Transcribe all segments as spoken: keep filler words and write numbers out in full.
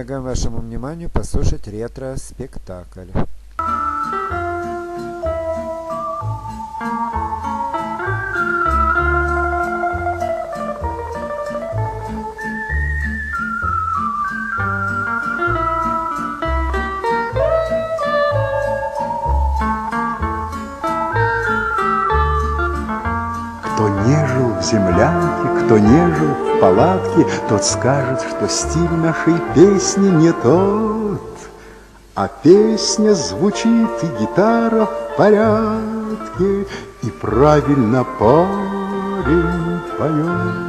предлагаем вашему вниманию послушать ретро-спектакль. Кто не жил в землянке, кто не жил в палатке, тот скажет, что стиль нашей песни не тот. А песня звучит, и гитара в порядке, и правильно парень поет.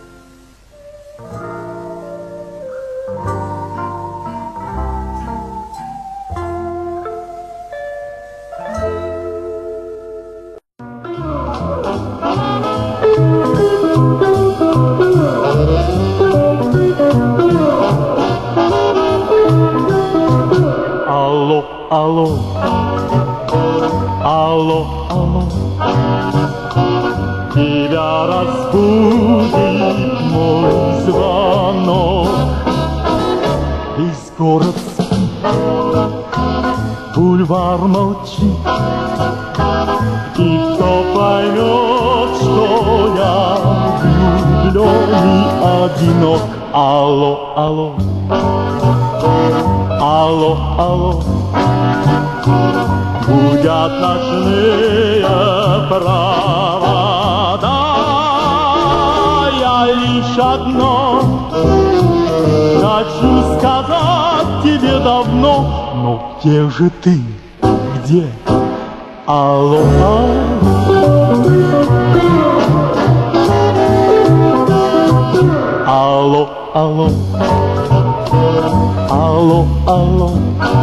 Алло, алло, алло, алло, тебя разбудит мой звонок. Весь город спит, бульвар молчит, и кто поймет, что я влюблен и одинок. Алло, алло, алло, алло, гудят ночные провода. Я лишь одно хочу сказать тебе давно. Но где же ты? Где? Алло, алло, алло, алло, алло,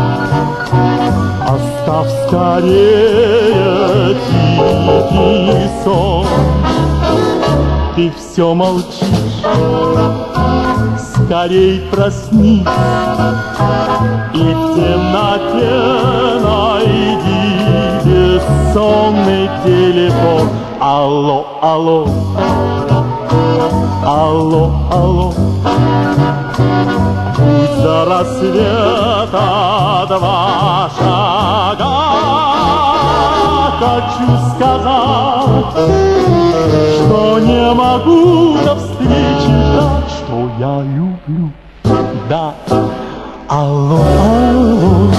оставь скорее тихий сон. Ты все молчишь, скорей проснись, и в темноте найди бессонный телефон. Алло, алло, алло, алло, путь до рассвета два шага. Хочу сказать, что не могу до встречи ждать, что я люблю, да. Алло, алло,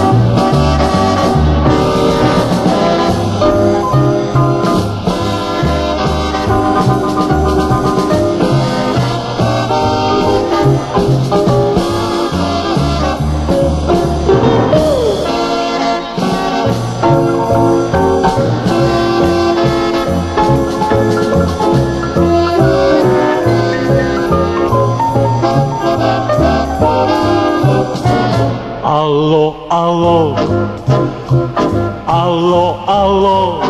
алло, алло, алло, алло,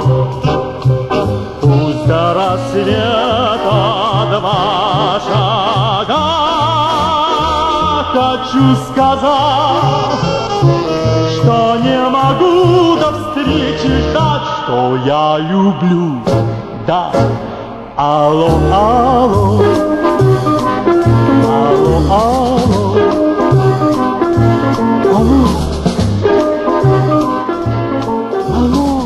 пусть до рассвета два шага. Хочу сказать, что не могу до встречи ждать, что я люблю, да. Алло, алло, алло, алло, алло, алло.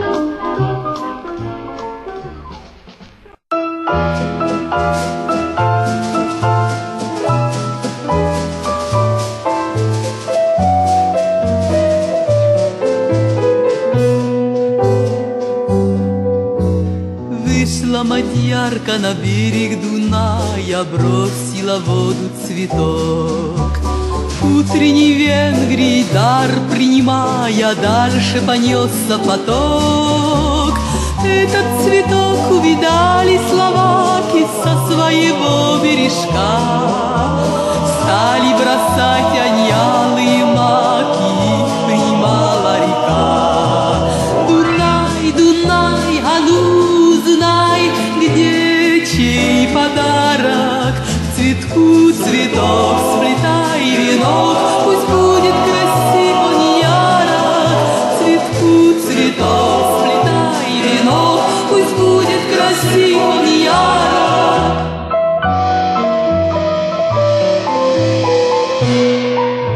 Вышла мадьярка на берег Дуная, бросила в воду цветок. Утренний Венгрии дар принимая, дальше понесся поток. Этот цветок увидали словаки со своего бережка. Стали бросать аньялы и маки, принимала река. Дунай, Дунай, а ну знай, где чей подарок. Цветку цветок сплетай венок, пусть будет красив он ярок. Цветку цветок сплетай венок, пусть будет красив он ярок.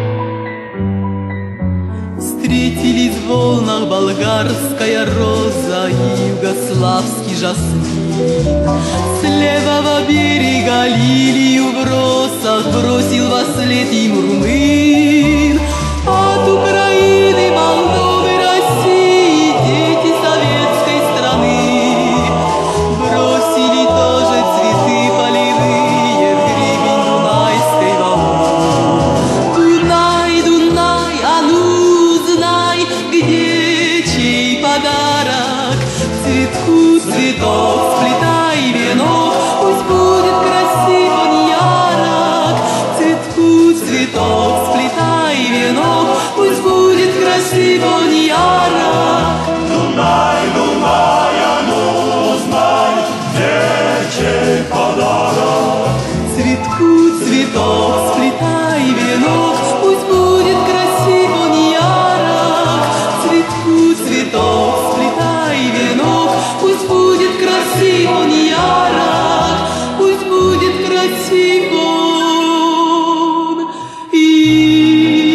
Встретились в волнах болгарская роза и югославский жасмин. С левого берега лилию в росах бросил во след им румын. От Украины, Молдовы, России дети советской страны бросили тоже цветы полевые в гребень Дунайской волны. Дунай, Дунай, а ну знай, где чей подарок. Цветку цветок сплетай венок, пусть будет красив он ярок. Цветку цветок сплетай венок, пусть будет красив он ярок. Дунай, Дунай, а ну знай, где чей подарок. Цветку цветок сплетай венок, пусть будет красив он ярок. Цветку цветок сплетай венок, пусть будет красив он ярок. Пусть будет красив он и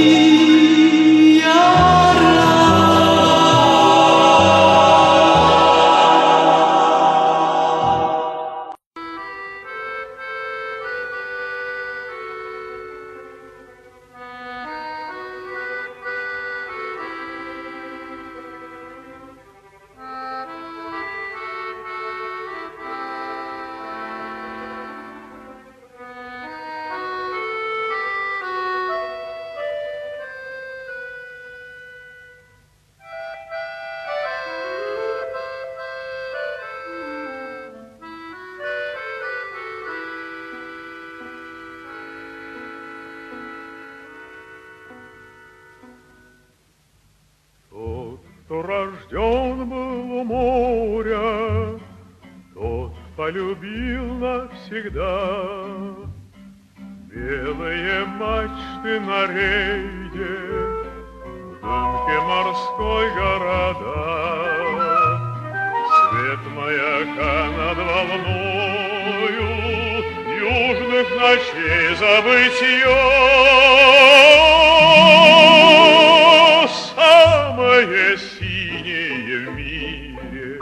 Тот, кто рожден был у моря, тот полюбил навсегда белые мачты на рейде, в дымке морской города. Свет маяка над волною южных ночей забытье. Самое синее в мире,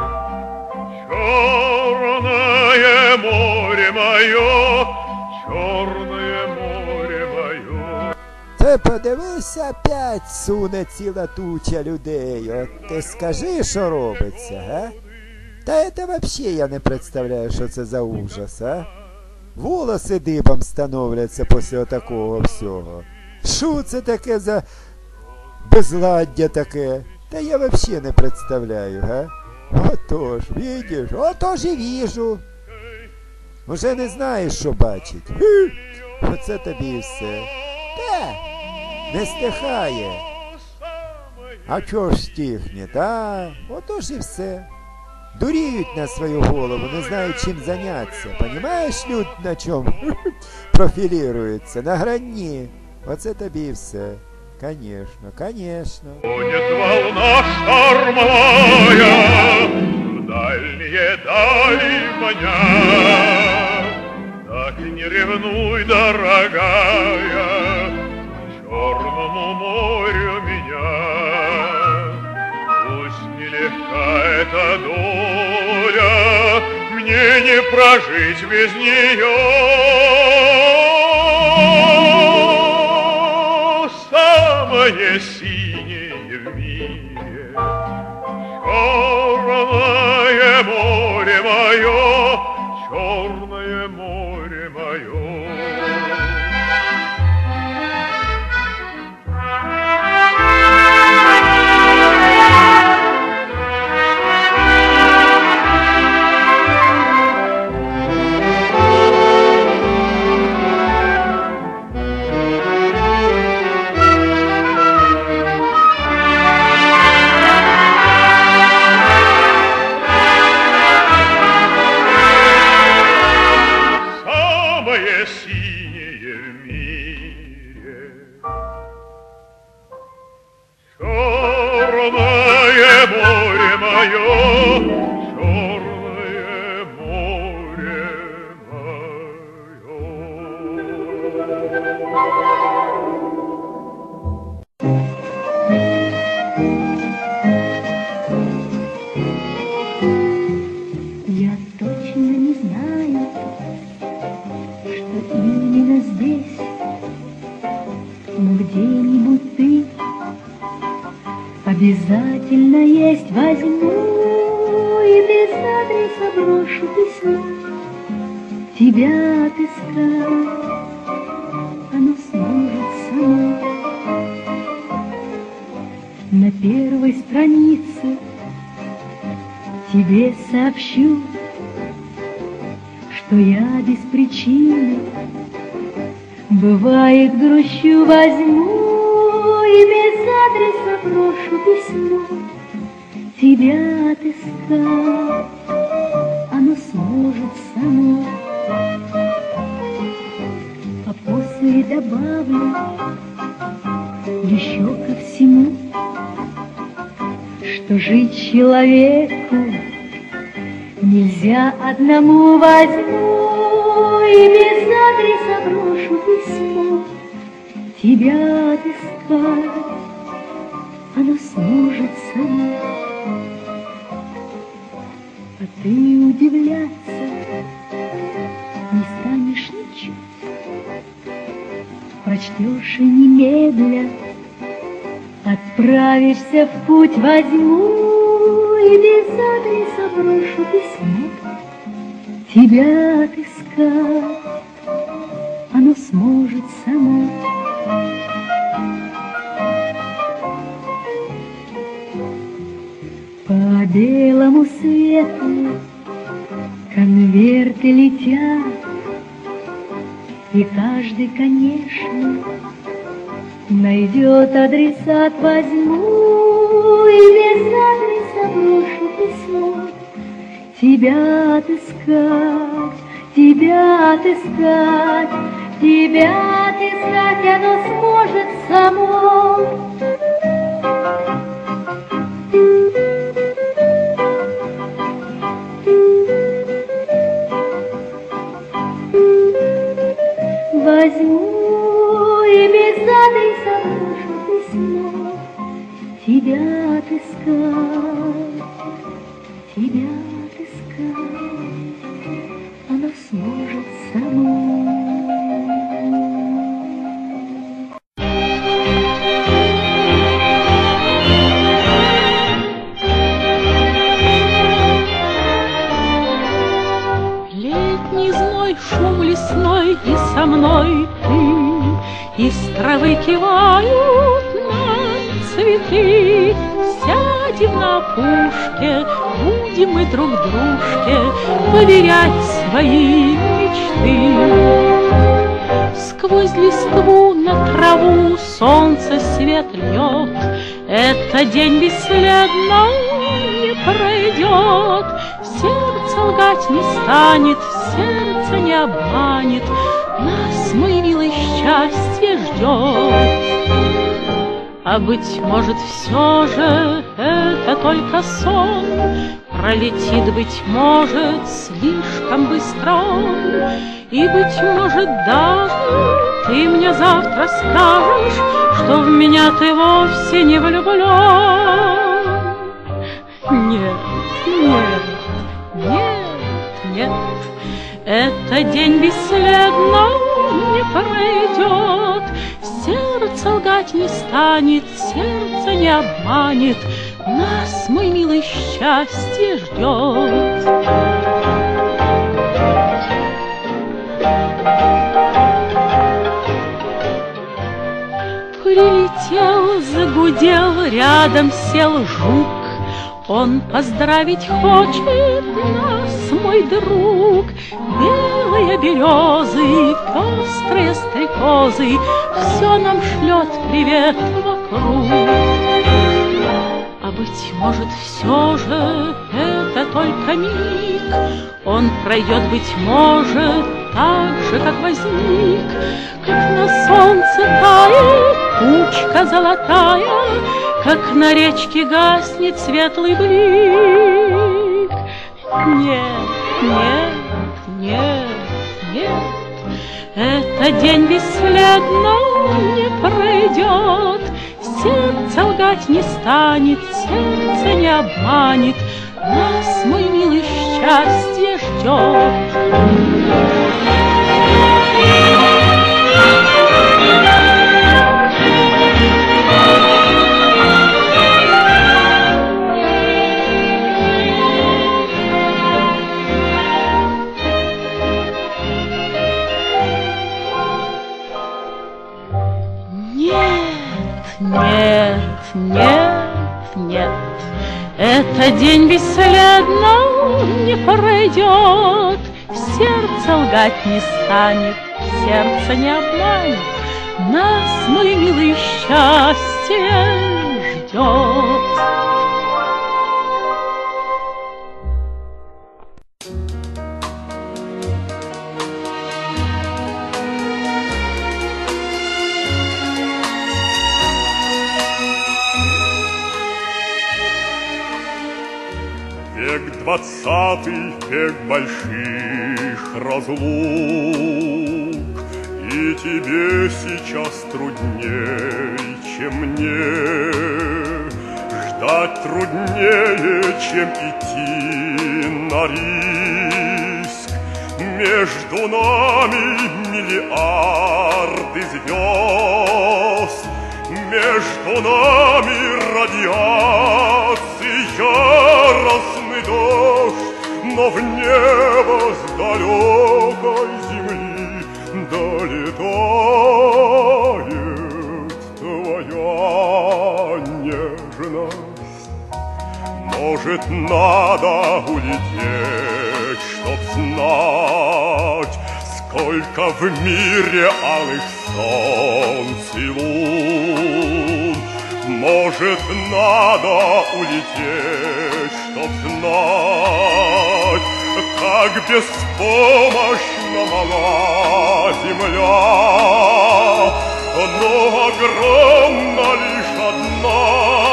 черное море мое, черное море мое. Ти подивися, опять суне ціла туча людей. От ти скажи, що робиться, га? Та це взагалі я не представляю, що це за ужас, а? Волоси дибом становляться після такого всього. Що це таке за безладдя таке? Та я взагалі не представляю, га? Отож, видиш, отож і віжу. Уже не знаєш, що бачить. Хі! Оце тобі і все. Та, не стихає. А чого ж стихне, та? Отож і все. Дуріють на свою голову, не знають чим зайнятися. Понімаєш, люд на чому профілірується? На грані. Оце тобі і все. Конечно, конечно. Ходит волна штормовая в дальние дали маня. Так не ревнуй, дорогая, к черному морю меня. Пусть нелегка эта доля, мне не прожить без нее. Самое синее в мире, черное море мое, черное море мое. Синее в мире, черное море мое, черное море мое. Обязательно есть возьму и без адреса брошу письмо. Тебя отыскать оно сможет само. На первой странице тебе сообщу, что я без причины, бывает, грущу, возьму и без адреса брошу письмо. Тебя отыскать оно сможет само. А после добавлю еще ко всему, что жить человеку нельзя одному. Возьму и без адреса брошу письмо. Тебя отыскать оно сможет само. А ты удивляться не станешь ничуть, прочтешь и немедля отправишься в путь. Возьму и без адреса брошу письмо. Тебя отыскать оно сможет само. По белому свету конверты летят, и каждый, конечно, найдет адресат. Возьму и без адреса брошу письмо. Тебя отыскать, тебя отыскать, тебя отыскать оно сможет само. Возьму и без адреса брошу письмо. Тебя отыскать, тебя отыскать оно сможет само. Летний зной, шум лесной, и со мной ты, из травы кивают нам цветы. Сядем на опушке, будем мы друг дружке поверять свои мечты. Сквозь листву на траву солнце свет льет, этот день бесследно не пройдет. Сердце лгать не станет, сердце не обманет, нас, мой милый, счастье ждет. А быть может, все же это только сон, пролетит, быть может, слишком быстро он. И, быть может, даже ты мне завтра скажешь, что в меня ты вовсе не влюблен. Нет, нет, нет, нет, этот день бесследно не пройдет. Сердце лгать не станет, сердце не обманет, нас, мой милый, счастье ждет. Прилетел, загудел, рядом сел жук. Он поздравить хочет нас, мой друг. Белые березы, пестрые стрекозы, все нам шлет привет вокруг. А быть может, все же это только миг, он пройдет, быть может, так же, как возник, как на солнце тает тучка золотая, как на речке гаснет светлый блик. Нет, нет, нет, нет, этот день бесследно не пройдет. Сердце лгать не станет, сердце не обманет, нас, мой милый, счастье ждет. нет. Этот день бесследно не пройдет, сердце лгать не станет, сердце не обманет. Нас, мой милый, счастье ждет. Век двадцатый, век больших разлук, и тебе сейчас трудней, чем мне. Ждать труднее, чем идти на риск. Между нами миллиарды звезд, между нами радиации яростный дождь, но в небо с далекой земли долетает твоя нежность. Может, надо улететь, чтоб знать, сколько в мире алых солнц и лун. Может, надо улететь, чтоб знать, как беспомощна мала земля. Но огромна лишь одна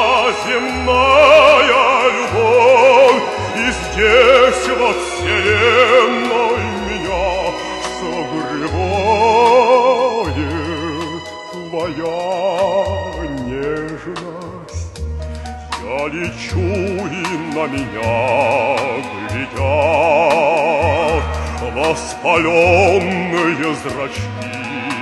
земная любовь, и здесь во вселенной меня согревает твоя нежность. Я лечу, и на меня глядят воспаленные зрачки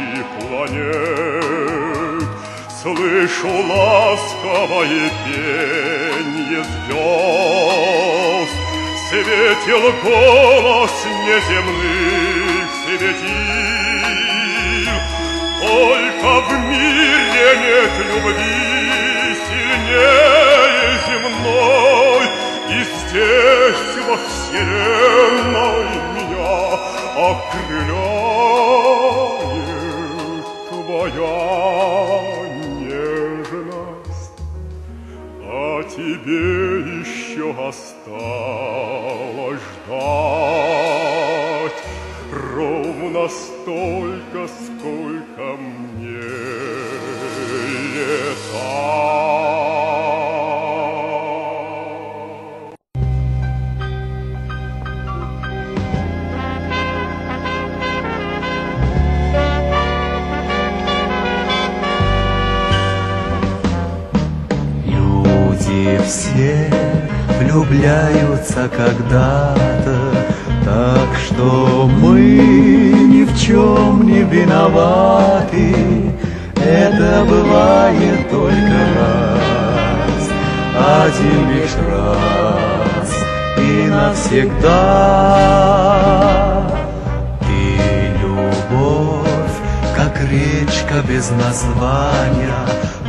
планет. Слышу ласковое пенье звезд, светил голос неземных светил. Только в мире нет любви сильнее земной, и здесь во вселенной меня окрыляет твоя нежность. А тебе еще осталось ждать ровно столько, сколько мне лета. Все влюбляются когда-то, так что мы ни в чем не виноваты. Это бывает только раз, один лишь раз и навсегда. Ты любовь, как речка без названия,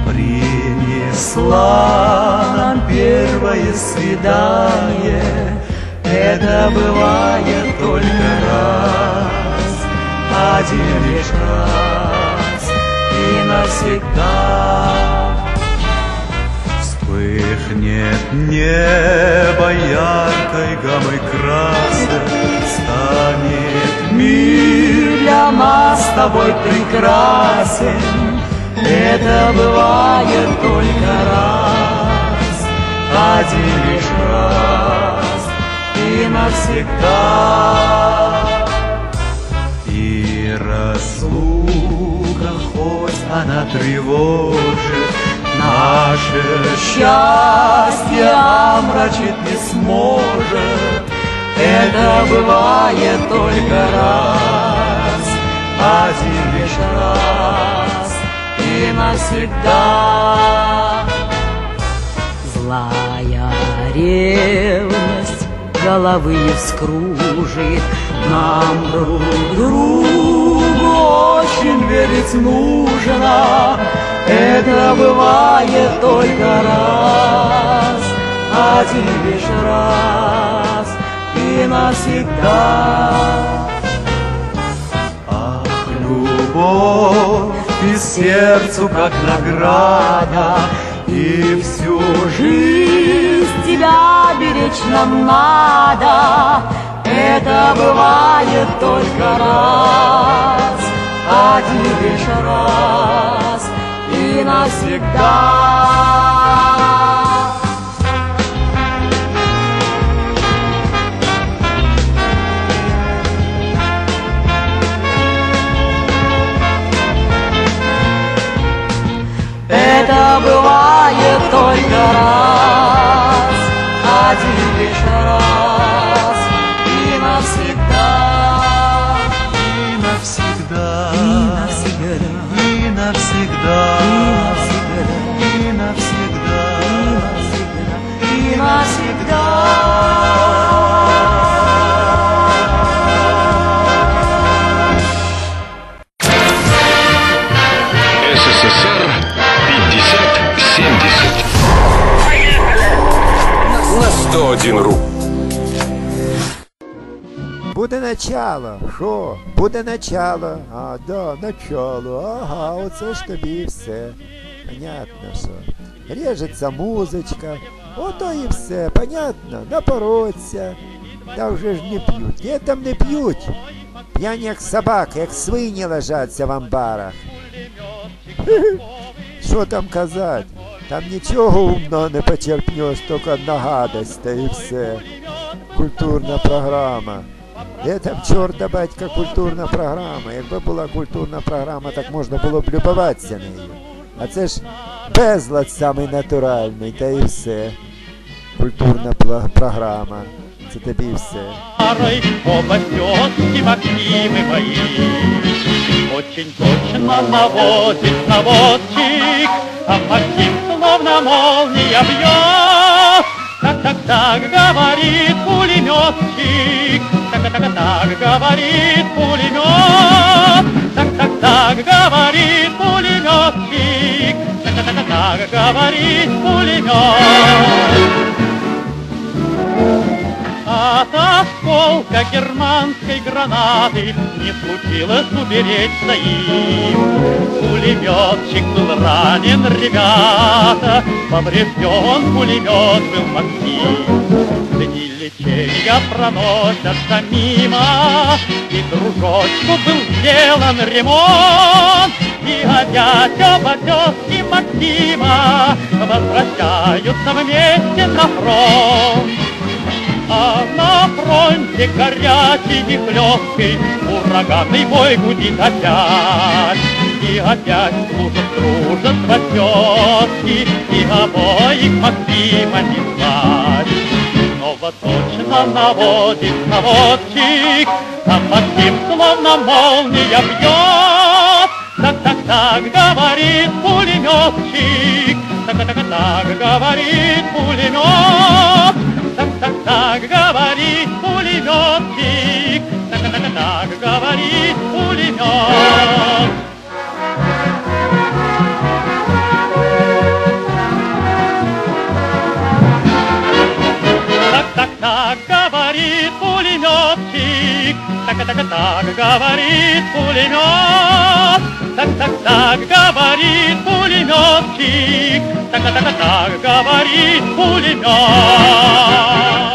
принесла нам первое свидание. Это бывает только раз, один лишь раз и навсегда. Вспыхнет небо яркой гаммой красок, станет мир для нас с тобой прекрасен. Это бывает только раз, один лишь раз и навсегда. И разлука, хоть она тревожит, наше счастье омрачить не сможет. Это бывает только раз, один лишь раз и навсегда. Злая ревность головы вскружит, нам друг другу очень верить нужно. Это бывает только раз, один лишь раз и навсегда. Ах, любовь, ты сердцу как награда, и всю жизнь тебя беречь нам надо. Это бывает только раз, один лишь раз и навсегда. Это бывает только раз, один лишь раз и навсегда, и навсегда, и навсегда, и навсегда, и навсегда, и навсегда. СССР пятьдесят семьдесят на сто один ру. Буде начало. Що? Буде начало. А, да, начало. Ага, оце ж тобі і все. Понятно, що. Режеться музичка. Ото і все. Понятно? Напороться. Та вже ж не п'ють. Де там не п'ють? П'яні як собаки, як свині лежаться в амбарах. Що там казати? Там нічого умного не почерпнеш, тільки одна гадость, та і все. Культурна програма. Де там чорта батька культурна програма? Якби була культурна програма, так можна було б любуватися нею. А це ж безлад самий натуральний, та і все. Культурна програма. Це тобі і все. Оба тетки Максимы мои, очень точно наводит наводчик, а Максим словно молния бьет. Так-так-так говорит пулеметчик, так-так-так говорит пулемет, так-так-так говорит пулеметчик, так-так-так говорит пулемет. От осколка германской гранаты не случилось уберечься им. Пулеметчик был ранен, ребята, поврежден пулемет был Максим. Дни лечения проносятся мимо, и дружочку был сделан ремонт. И опять оба тезки Максима возвращаются вместе на фронт. А на фронте горячий и хлесткий ураганный бой гудит опять. И опять служат дружество тезки, и обоих Максима не звать. Снова точно наводит наводчик, а Максим словно молния бьет. Так-так-так говорит пулеметчик, так-так-так говорит пулемет. Так-так-так говорит пулеметчик, так-так-так говорит пулемет. Так-так-так говорит пулеметчик, так-так-так говорит пулемет. Так-так-так говорит пулеметчик, так-так-так говорит пулемет.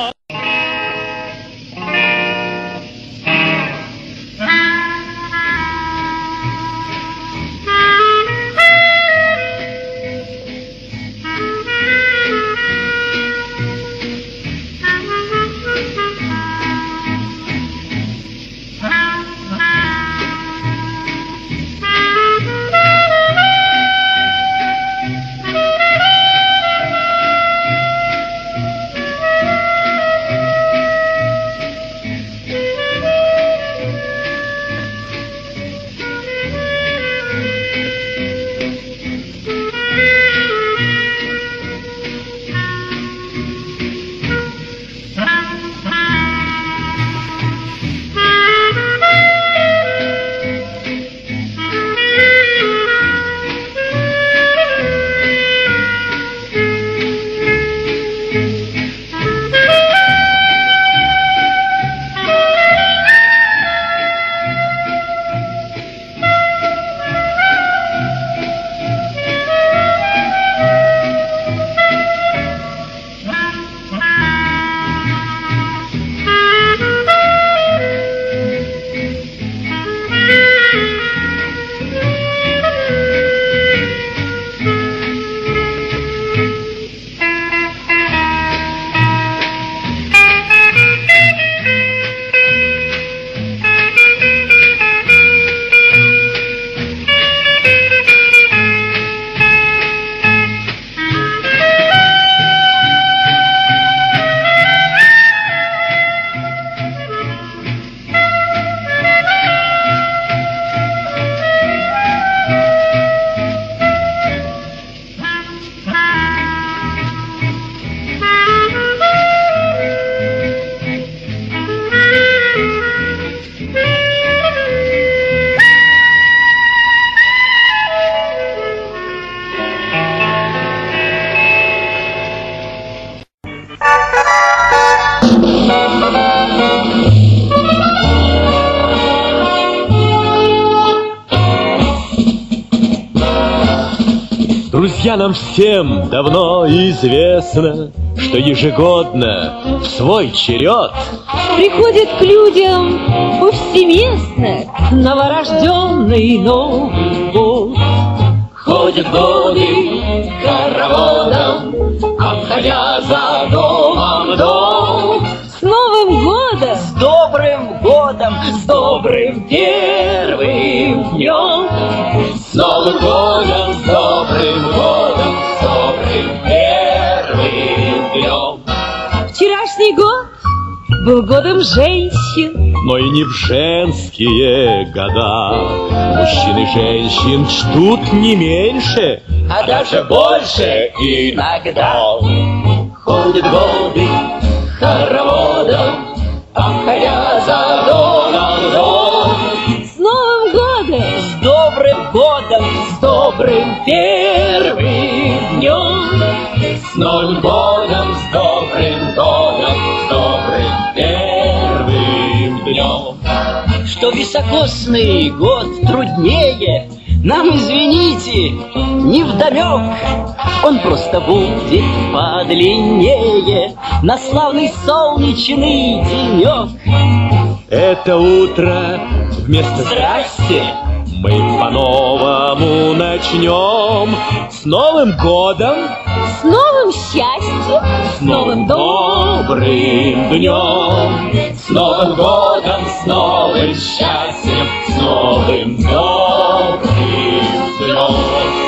Друзья, нам всем давно известно, что ежегодно в свой черед приходит к людям повсеместно новорожденный Новый год. Ходят годы хороводом, обходя за домом дом. С Новым годом! С добрым годом, с добрым первым днем. С Новым годом, с добрым годом, с добрым первым днем. Вчерашний год был годом женщин, но и не в женские года. Мужчин и женщин ждут не меньше, а даже больше иногда. Ходят годы хороводом, обходя за домом дом. С Новым годом! С добрым годом, с добрым первым днем. С Новым годом, с добрым годом, с добрым первым днем. Что високосный год труднее, нам, извините, невдомек. Он просто будет подлиннее на славный солнечный денек. Это утро вместо «Здрасте» мы по-новому начнем. С Новым годом! С новым счастьем! С новым добрым днем! С Новым годом, с новым счастьем, с новым добрым днем!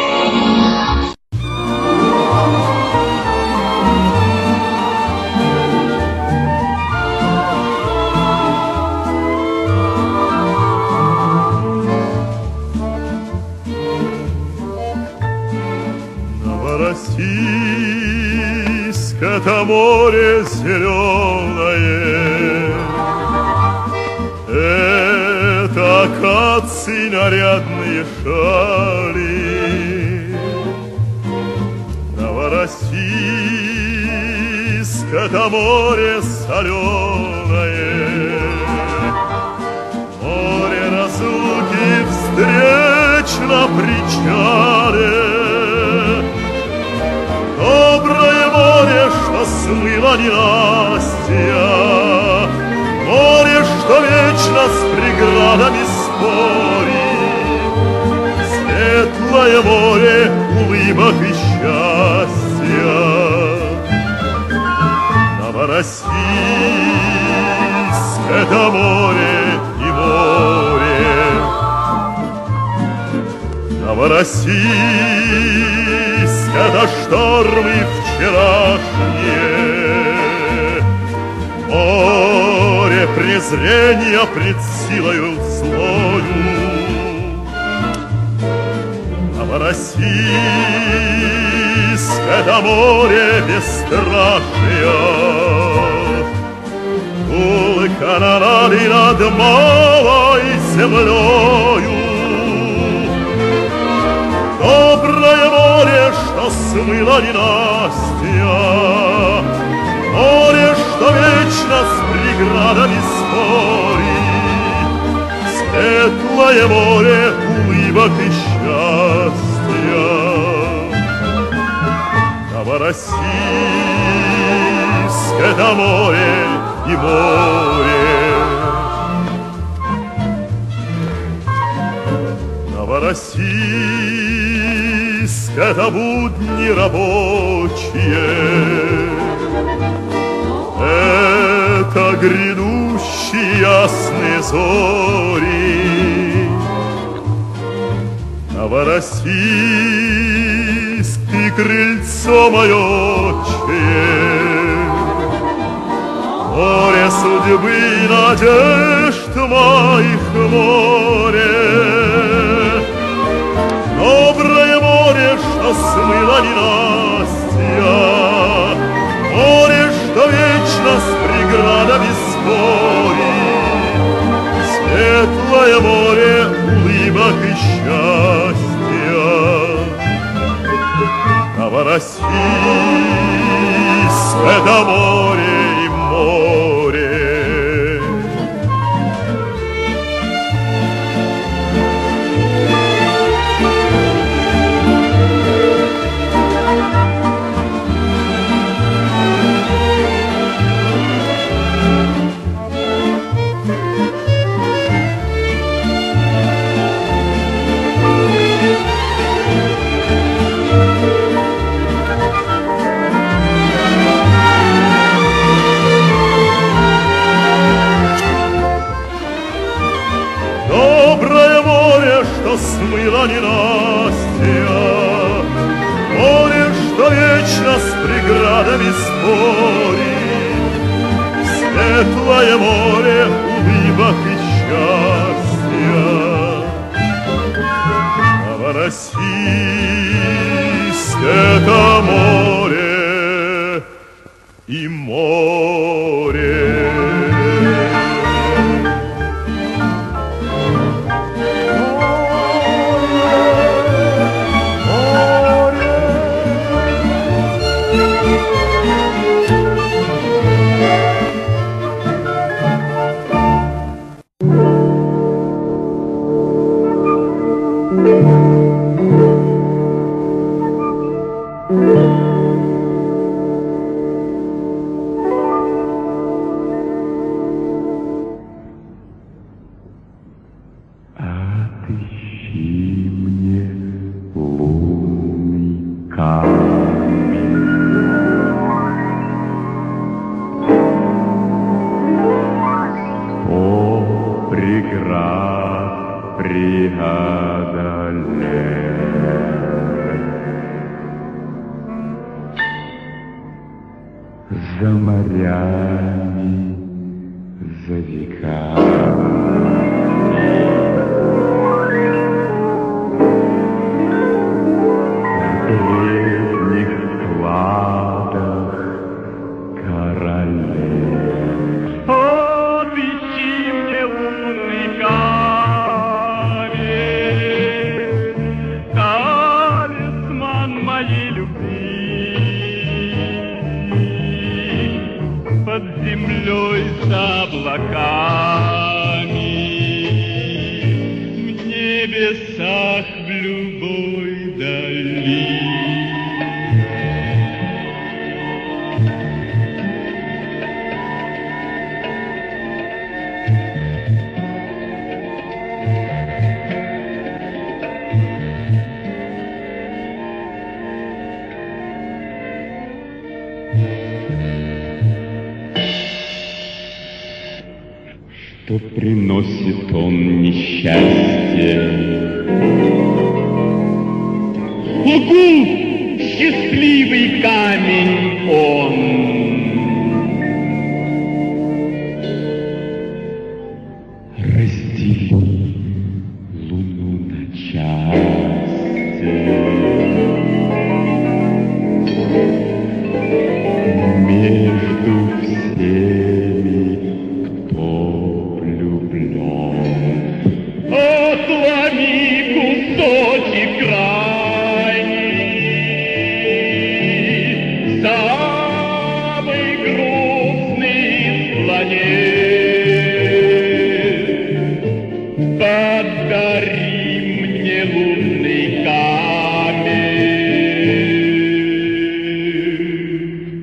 Новороссийск — это море зеленое, это акации нарядные шали. Новороссийск — это море соленое, море разлуки встреч на причале. Доброе море, что смыло ненастья, море, что вечно с преградами спорит, светлое море улыбок и счастья. Новороссийск — это море и море. Новороссийск — это штормы вчерашние, море презрения пред силою злою. Новороссийск — это море бесстрашие, гул канонады над малой землею. Доброе море, что смыло ненастья, море, что вечно с преградами спорит, светлое море улыбок и счастья. Новороссийск — это море и море. Новороссийск — это будни рабочие, это грядущие ясные зори. Новороссийск — ты крыльцо мое отчее, море судьбы и надежд моих море. Доброе море, что смыло ненастья, море, что вечно с преградами спорит, светлое море улыбок и счастья. Новороссийск — это море и море. водами спорит, светлое море улыбок и счастья. Новороссийск — это море и море. За морями, за веками. В древних складах королев. Отыщи мне умный камень, талисман моей любви. Под землей за облаками, в небесах в любой дали. Что приносит он несчастье? Лгун, счастливый камень он. Раздели луну на части. Между всеми, кто отломи кусочек крайний, самый грустный из планет. Подари мне лунный камень.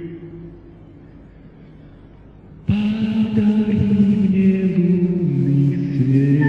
Подари мне лунный свет.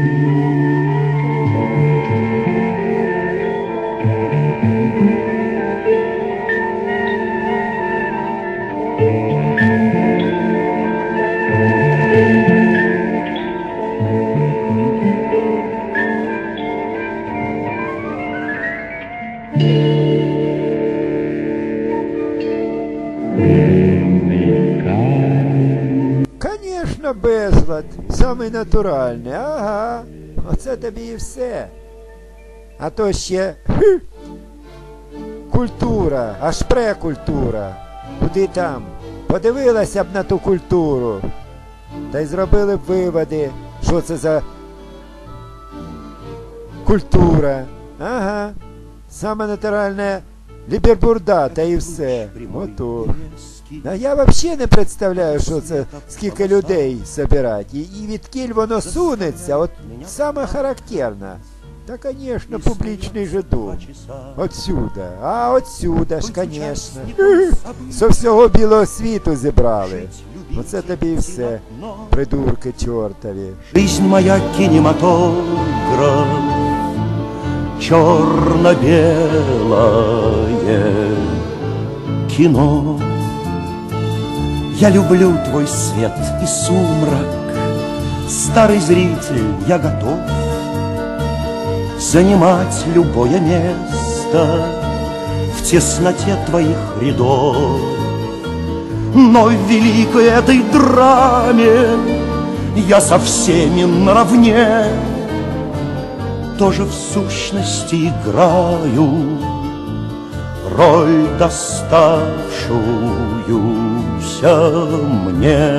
Конечно, безлад, самий натуральний, ага, оце тобі і все. А то ще хм, культура, аж прекультура. Куди там? Подивилася б на ту культуру, та й зробили б виводи, що це за культура. Ага, саме натуральне лібербурда, та і все. Ото. А я взагалі не представляю, що це, скільки людей збирати. І, і відкіль воно сунеться, от саме характерно. Та, звісно, публічний же дом. Отсюда. А отсюда ж, звісно. Со всього білого світу зібрали. Оце тобі і все, придурки чортові. Жизнь моя кинематограф, черно-белое кино. Я люблю твой свет и сумрак, старый зритель, я готов занимать любое место в тесноте твоих рядов. Но в великой этой драме я со всеми наравне тоже в сущности играю роль, доставшуюся мне.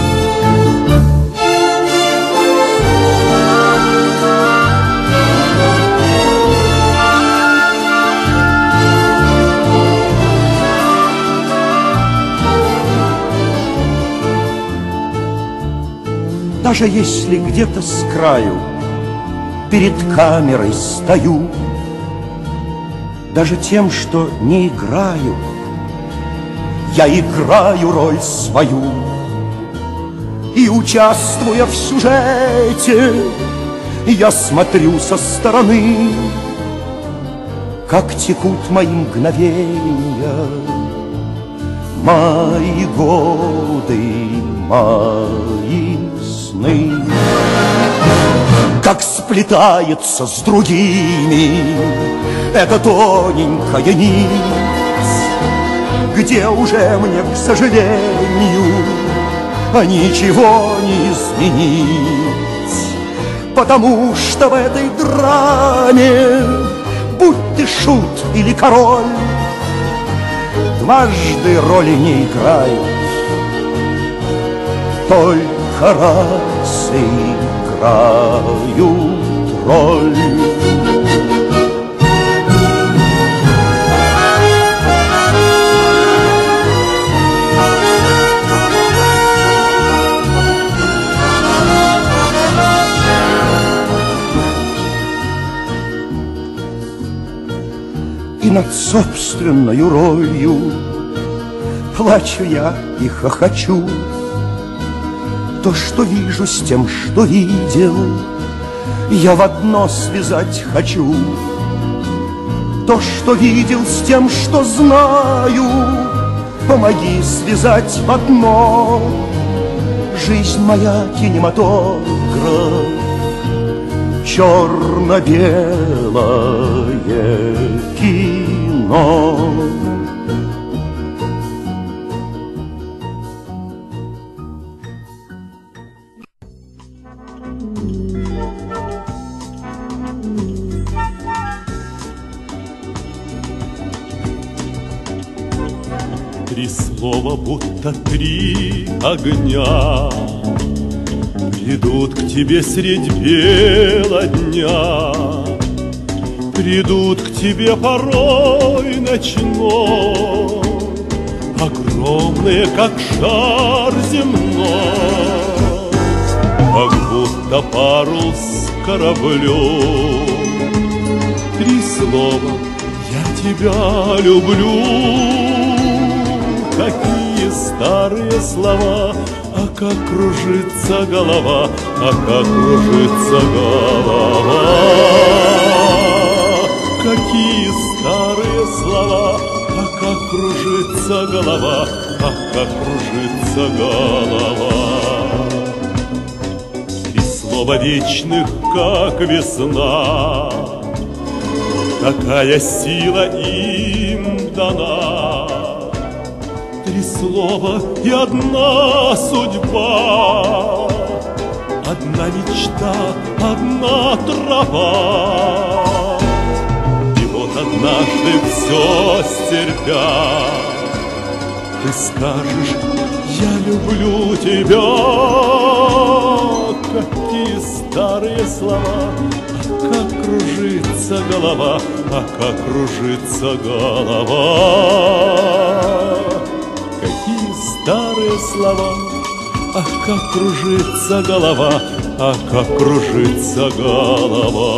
Даже если где-то с краю перед камерой стою, даже тем, что не играю, я играю роль свою. И, участвуя в сюжете, я смотрю со стороны, как текут мои мгновения, мои годы, мои сны. Как сплетается с другими эта тоненькая нить, где уже мне, к сожалению, ничего не изменить. Потому что в этой драме, будь ты шут или король, дважды роли не играют, только раз играют роль. И над собственною ролью плачу я и хохочу. То, что вижу, с тем, что видел, я в одно связать хочу. То, что видел, с тем, что знаю, помоги связать в одно. Жизнь моя кинематограф, черно-белое кино. Три слова, будто три огня, придут к тебе средь бела дня, придут к тебе порой ночной, огромные, как шар земной, как будто парус кораблю. Три слова: я тебя люблю. Какие старые слова, а как кружится голова, а как кружится голова. Какие старые слова, а как кружится голова, а как кружится голова. Три слова вечных, как весна, такая сила им дана. Три слова и одна судьба, одна мечта, одна трава. И вот однажды все стерпя, ты скажешь: я люблю тебя. Какие старые слова, а как кружится голова, а как кружится голова. Какие старые слова, ах, как кружится голова, ах, как кружится голова.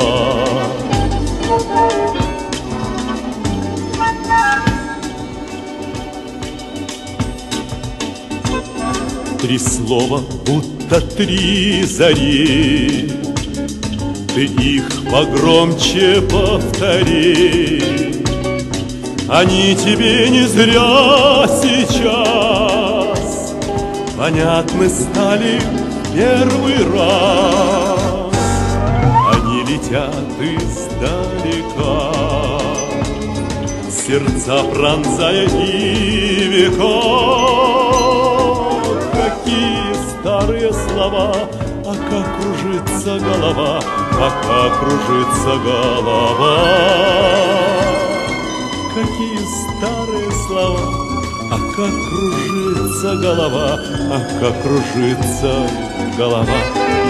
Три слова, будто три зари, ты их погромче повтори. Они тебе не зря сейчас понятны стали в первый раз. Они летят издалека, сердца пронзая и века. кружится голова, пока кружится голова. Какие старые слова, а как кружится голова, а как кружится голова.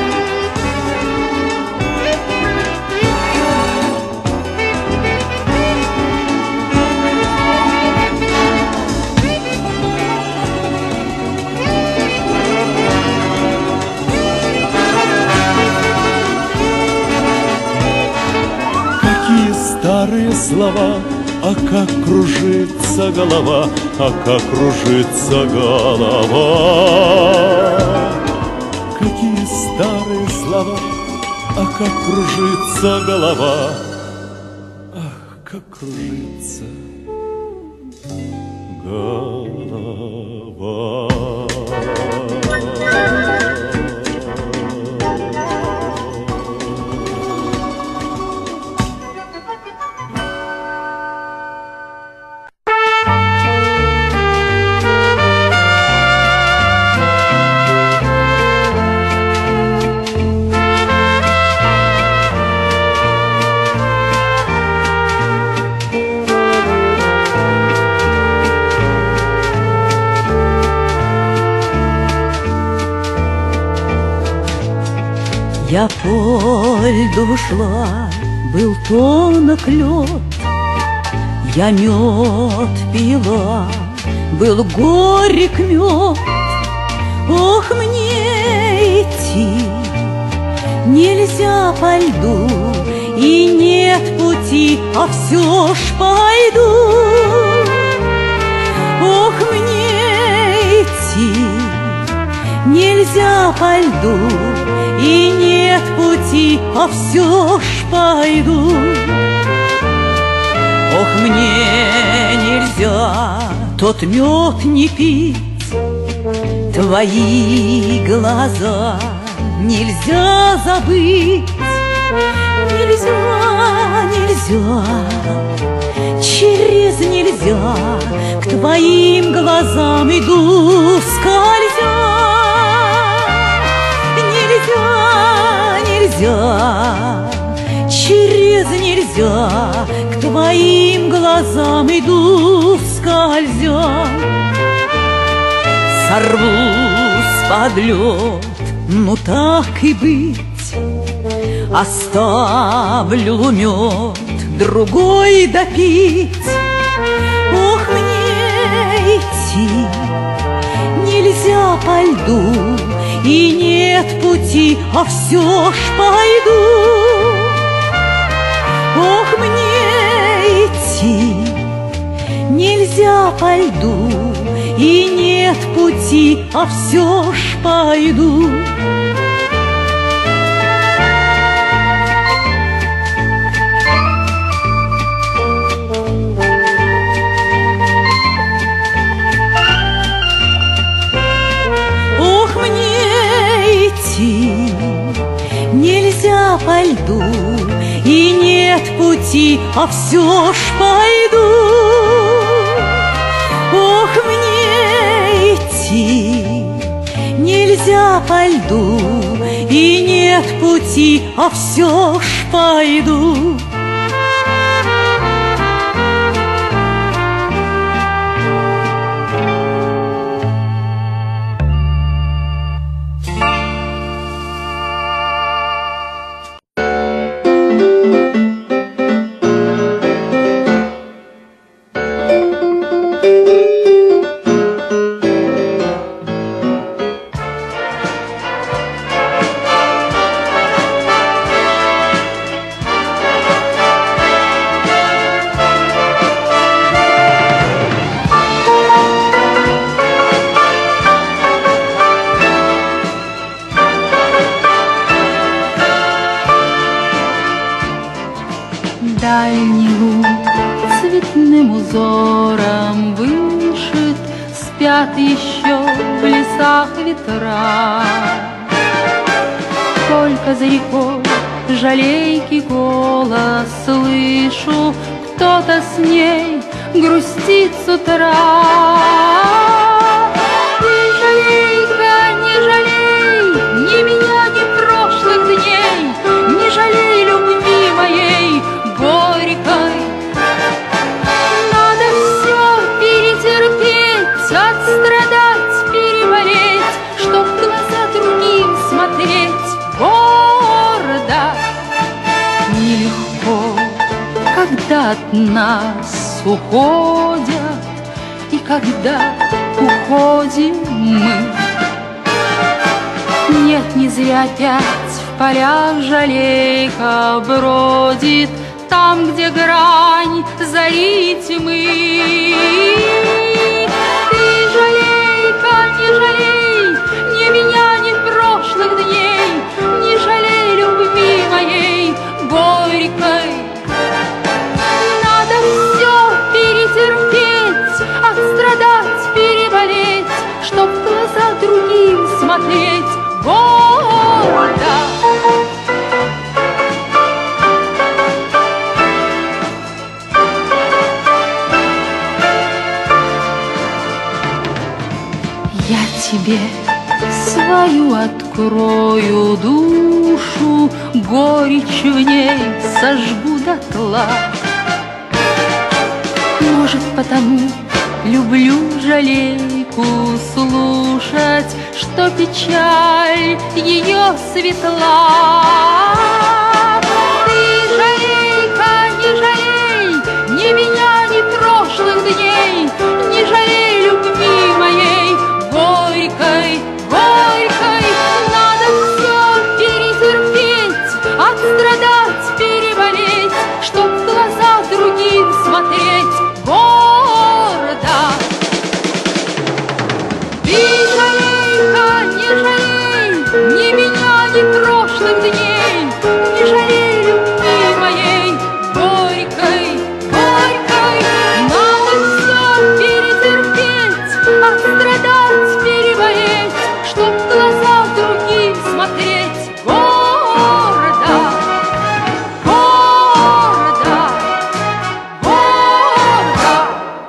Старые слова, а как кружится голова, а как кружится голова. Какие старые слова, а как кружится голова, ах, как кружится голова. Я по льду шла, был тонок лед, я мед пила, был горек мед. Ох, мне идти нельзя по льду, и нет пути, а все ж пойду. Ох, мне идти нельзя по льду, и нет пути, а все ж пойду. Ох, мне нельзя тот мед не пить, твои глаза нельзя забыть. Нельзя, нельзя, через нельзя к твоим глазам иду скользя. Нельзя, нельзя, через нельзя к твоим глазам иду скользя. Сорвусь под лед, ну так и быть, оставлю мед другой допить. Ох, мне идти нельзя по льду, и нет пути, а все ж пойду. Ох, мне идти нельзя по льду, и нет пути, а все ж пойду. Ох, мне идти нельзя по льду, и нет пути, а все ж пойду. Ох, мне идти нельзя по льду, и нет пути, а все ж пойду. Дальний луг цветным узором вышит, спят еще в лесах ветра. Только за рекой жалейки голос слышу, кто-то с ней грустит с утра. Не жалей, да не жалей, ни меня, ни прошлых дней, от нас уходят, и когда уходим мы, нет, не зря опять в полях жалейка бродит, там, где грань зари тьмы. Ты, жалейка, не жалей ни меня, ни прошлых дней, не жалей любви моей горькой. Надо все перетерпеть, отстрадать, переболеть, чтоб в глаза другим смотреть гордо. Я тебе свою открою душу, горечь в ней сожгу дотла. Может, потому люблю жалейку слушать, что печаль ее светла. Ты, жалейка, не жалей ни меня, ни прошлых дней, не жалей любви моей горькой, горькой. Надо все перетерпеть, отстрадать, переболеть, чтоб в глаза другим смотреть гордо. Ты, жалейка, не жалей ни меня, ни прошлых дней, не жалей любви моей горькой, горькой. Надо все перетерпеть, отстрадать, переболеть, чтоб в глаза другим смотреть гордо, гордо, гордо.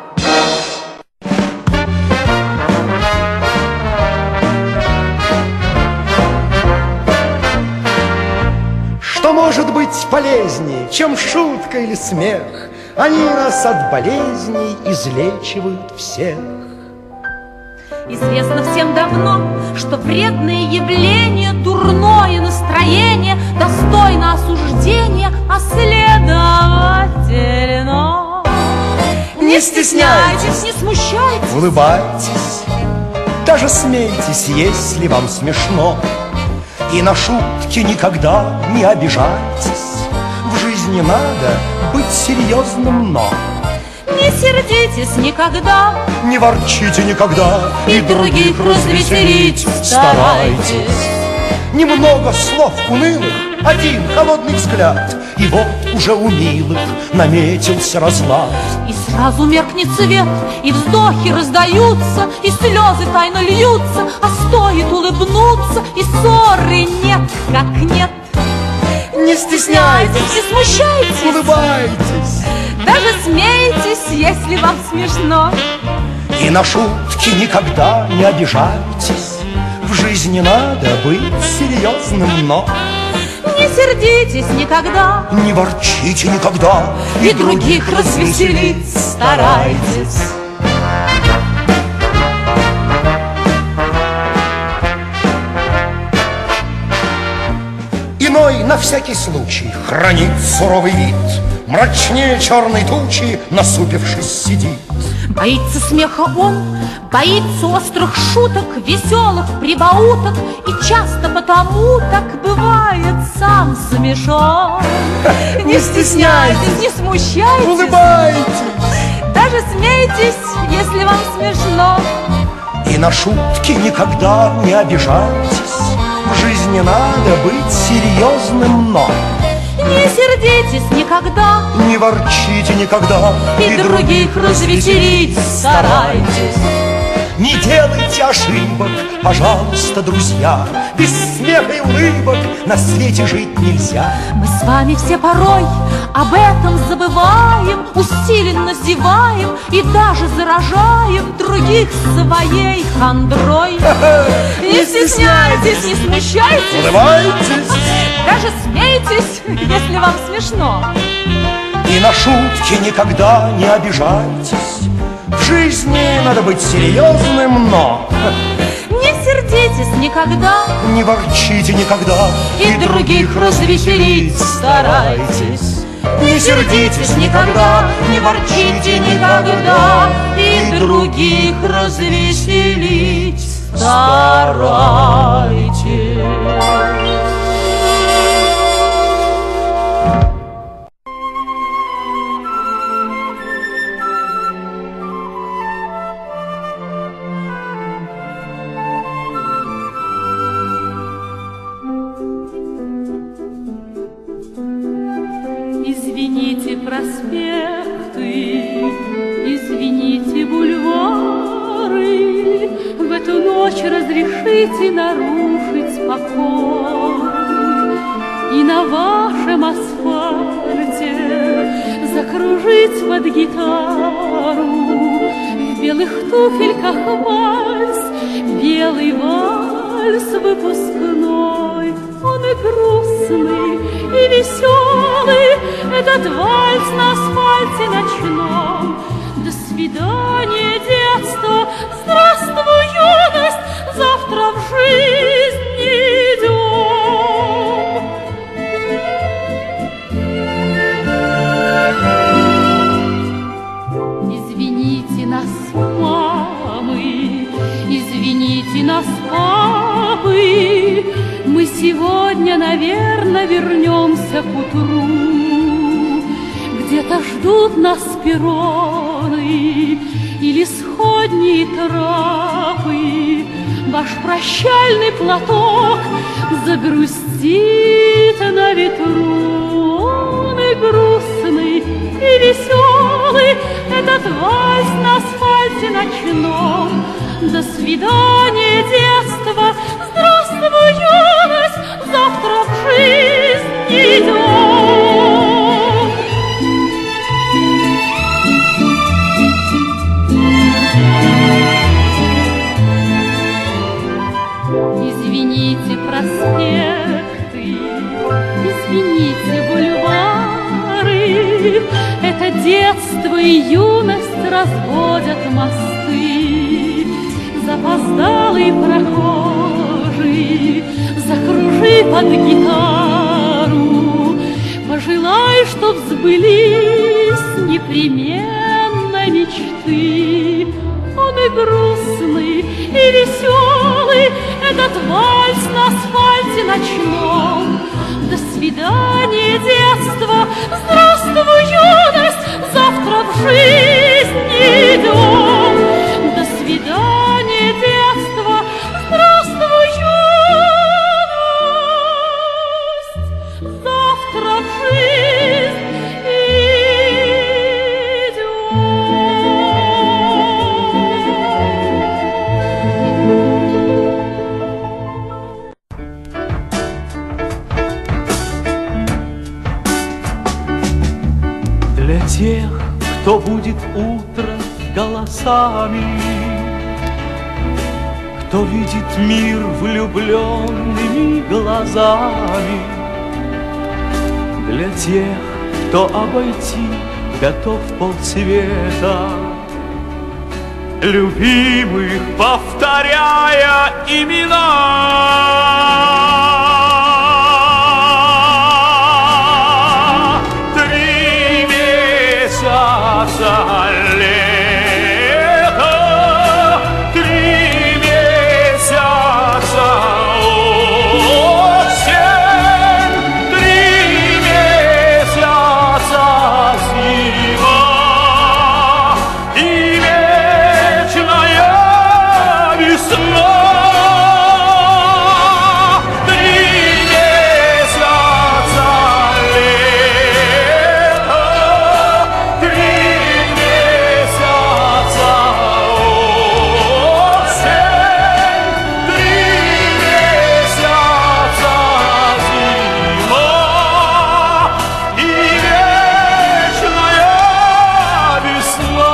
Что может быть полезнее, чем шутка или смех? Они нас от болезней излечивают всех. Известно всем давно, что вредное явление, дурное настроение достойно осуждения, а следовательно, Не стесняйтесь, не смущайтесь, улыбайтесь, даже смейтесь, если вам смешно. И на шутки никогда не обижайтесь. В жизни надо быть серьезным, но не сердитесь никогда, не ворчите никогда, и других развеселить старайтесь. Немного слов унылых, один холодный взгляд, и вот уже у милых наметился разлад. И сразу меркнет свет, и вздохи раздаются, и слезы тайно льются, а стоит улыбнуться, и ссоры нет, как нет. Не стесняйтесь, не смущайтесь, улыбайтесь, даже смейтесь, если вам смешно. И на шутки никогда не обижайтесь. В жизни надо быть серьезным, но не сердитесь никогда, не ворчите никогда, и других развеселить старайтесь. Иной на всякий случай хранит суровый вид, мрачнее черной тучи, насупившись, сидит. Боится смеха он, боится острых шуток, веселых прибауток, и часто потому так бывает сам смешон. Не стесняйтесь, не смущайтесь, улыбайтесь, даже смейтесь, если вам смешно. И на шутки никогда не обижайтесь. В жизни надо быть серьезным, но не сердитесь никогда, не ворчите никогда, и других развеселить старайтесь. Не делайте ошибок, пожалуйста, друзья, без смеха и улыбок на свете жить нельзя. Мы с вами все порой об этом забываем, усиленно зеваем и даже заражаем других своей хандрой. Не стесняйтесь, не смущайтесь, улыбайтесь, даже смейтесь, если вам смешно. И на шутки никогда не обижайтесь. В жизни надо быть серьезным, но не сердитесь никогда, не ворчите никогда, и других развеселить старайтесь. Не сердитесь никогда, не ворчите никогда, и других развеселить старайтесь. Извините проспекты, извините бульвары, в эту ночь разрешите нарушить покой. И на вашем асфальте закружить под гитару, в белых туфельках вальс, белый вальс выпускной. Он и грустный, и веселый, этот вальс на асфальте ночном. До свидания, детство, здравствуй, юность, завтра в жизнь идем. Извините нас, мамы, извините нас, папы, мы сегодня, наверное, вернемся к утру. Где-то ждут нас перроны или сходни тропы. Ваш прощальный платок загрустит на ветру. Он и грустный, и веселый, этот вальс на асфальте ночном. До свидания, детство, здравствуй, юность, завтра в жизнь идем. Извините проспекты, извините бульвары, это детство и юность разводят мосты. Запоздалый прохожий, закружи под гитару, пожелай, чтоб сбылись непременно мечты. Он и грустный, и веселый, этот вальс на асфальте ночном. До свидания, детство, здравствуй, юность, завтра в жизнь идем. До свидания, детство, здравствуй, юность, завтра в жизнь идем. Для тех, кто будет утро голосами, кто видит мир влюбленными глазами, для тех, кто обойти готов полсвета, любимых повторяя имена. Три месяца лета, три месяца осень, три месяца зима и вечная весна. Три месяца лета, три месяца осень, три месяца зима и вечная весна.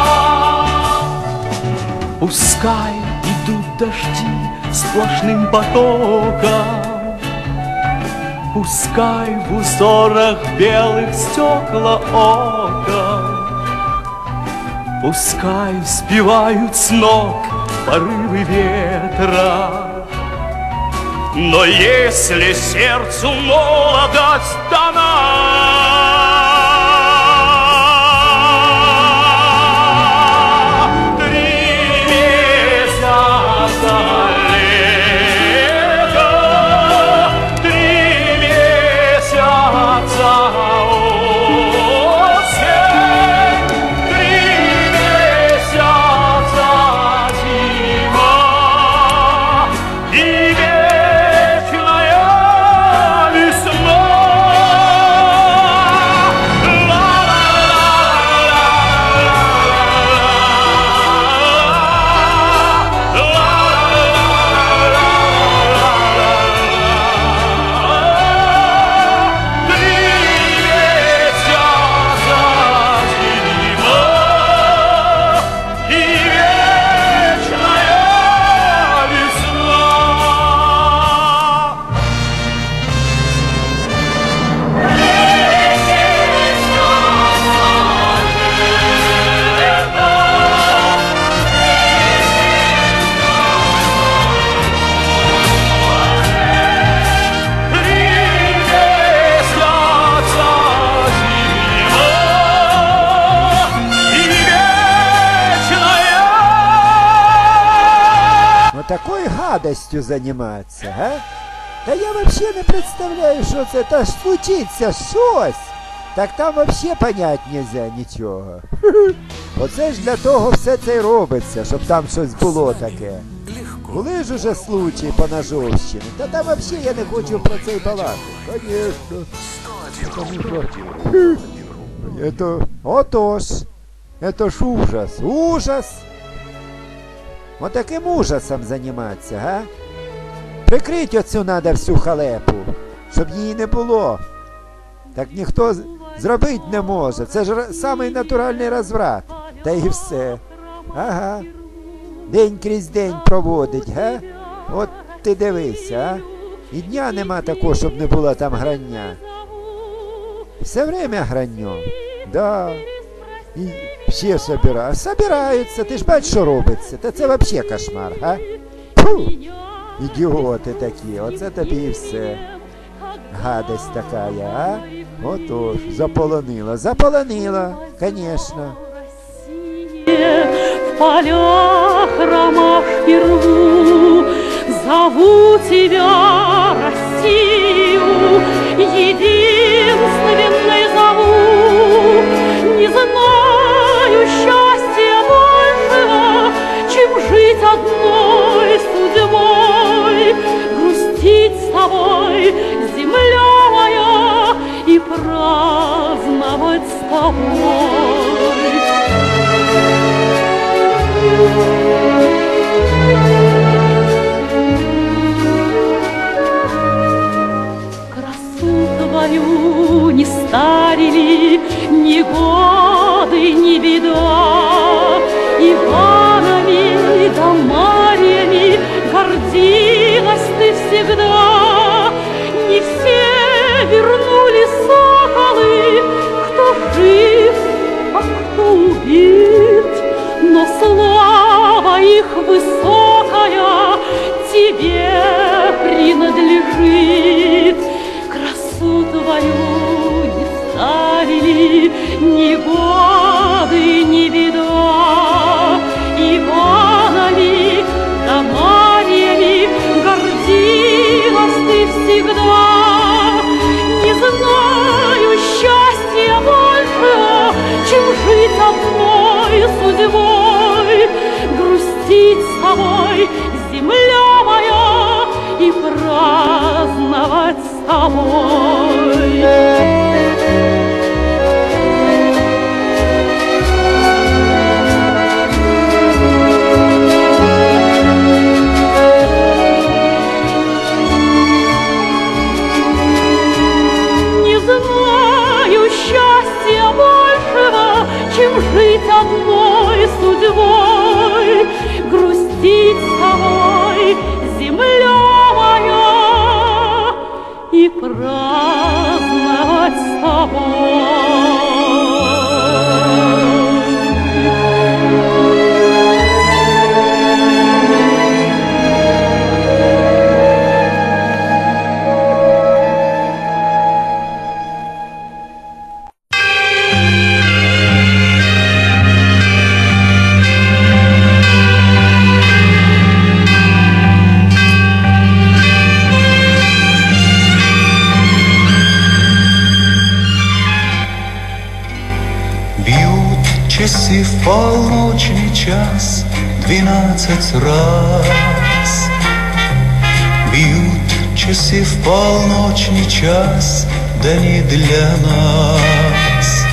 Пускай идут дожди сплошным потоком, пускай в узорах белых стекла окон, пускай сбивают с ног порывы ветра. Но если сердцу молодость дана, Ну такою гадостю займатися, га? Та я взагалі не представляю, що це. Та ж случиться щось. Так там взагалі понять нельзя нічого. Оце ж для того все це й робиться, щоб там щось було таке. Були ж уже случаї по Ножовщині. Та там взагалі я не хочу про це й балакати. Конечно. Это, отож. Это ж ужас. Ужас. Вот таким ужасом займатися, га? Прикрить оцю надо всю халепу, щоб її не було. Так ніхто зробити не може. Це ж самий натуральний розврат. Та і все. Ага. День крізь день проводить, га? От ти дивися, а? І дня нема такого, щоб не було там грання. Все время граньо. Да. І всі собирають. Собираються. Ти ж бачиш, що робиться. Та це взагалі кошмар, а? Фу! Ідіоти такі. Оце тобі і все. Гадость така, а? Отож, заполонила. Заполонила, конечно. В полях ромашки рву, зову тебя, Россию, единственной зову. Не знаю счастья большего, чем жить одной судьбой, грустить с тобой, земля моя, и праздновать с тобой. Красу твою не старили ни годы, ни беда. Иванами да Марьями гордилась ты всегда. Не все вернули соколы, кто жив, а кто убит. Но слава их высокая тебе принадлежит. Красу твою не старили ни годы, ни беда. Иванами да Марьями гордилась ты всегда. Не знаю счастья большего, чем жить одной судьбой, грустить с тобой, земля моя, и праздновать с тобой. Не знаю счастья большего, чем жить одной судьбой, грустить с тобой, земля моя, и праздновать с тобой. Часы в полночный час двенадцать раз. Бьют часы в полночный час, да не для нас.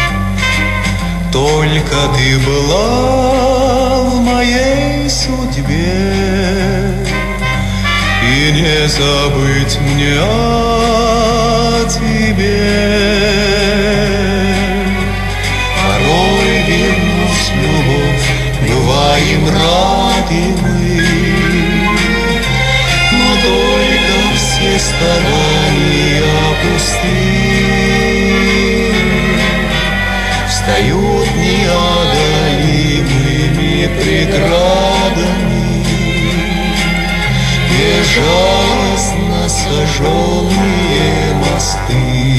Только ты была в моей судьбе, и не забыть мне о тебе. Бываем рады мы, но только все старания пусты. Встают неодолимыми преградами безжалостно сожженные мосты.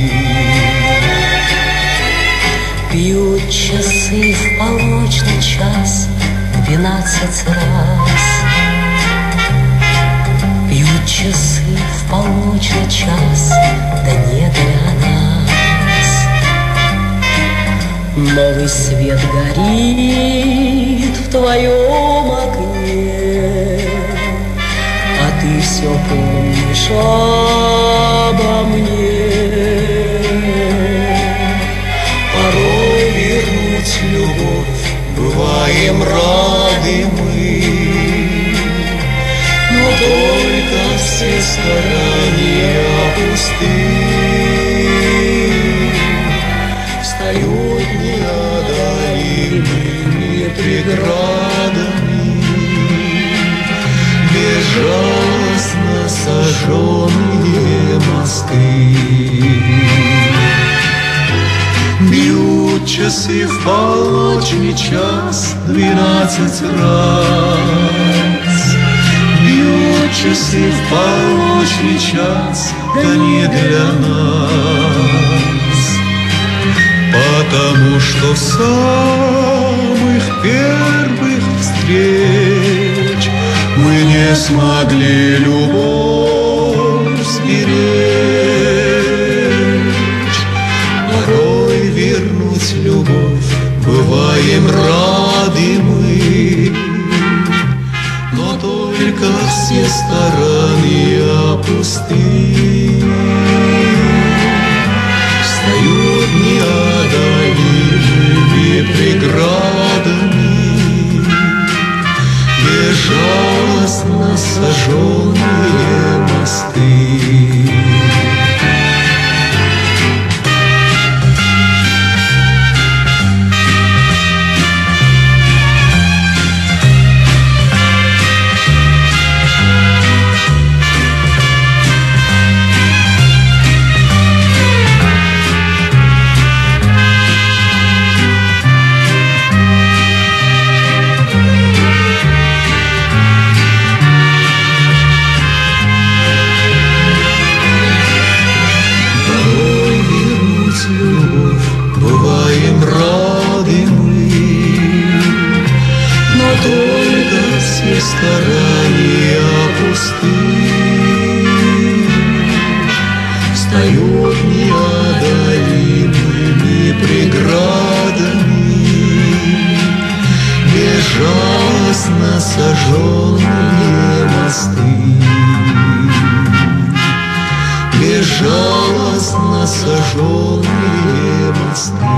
Бьют часы в полночный час двенадцать раз. полночный час, да не для нас. Новый свет горит в твоем окне, а ты все помнишь обо мне. Порой вернуть любовь бываем рады мы, но только все старания пусты. Встают неодолимыми преградами безжалостно сожженные мосты. Бьют часы в полночный час двенадцать раз. Бьют часы в полночный час, да не для нас. Потому что с самых первых встреч мы не смогли любовь сберечь. Порой вернуть любовь бываем рады мы, но только все старания пусты. Встают неодолимыми преградами безжалостно сожженные мосты. Бываем рады мы, но только все старания пусты. Встают неодолимыми преградами безжалостно сожженные мосты. Безжалостно сожженные мосты.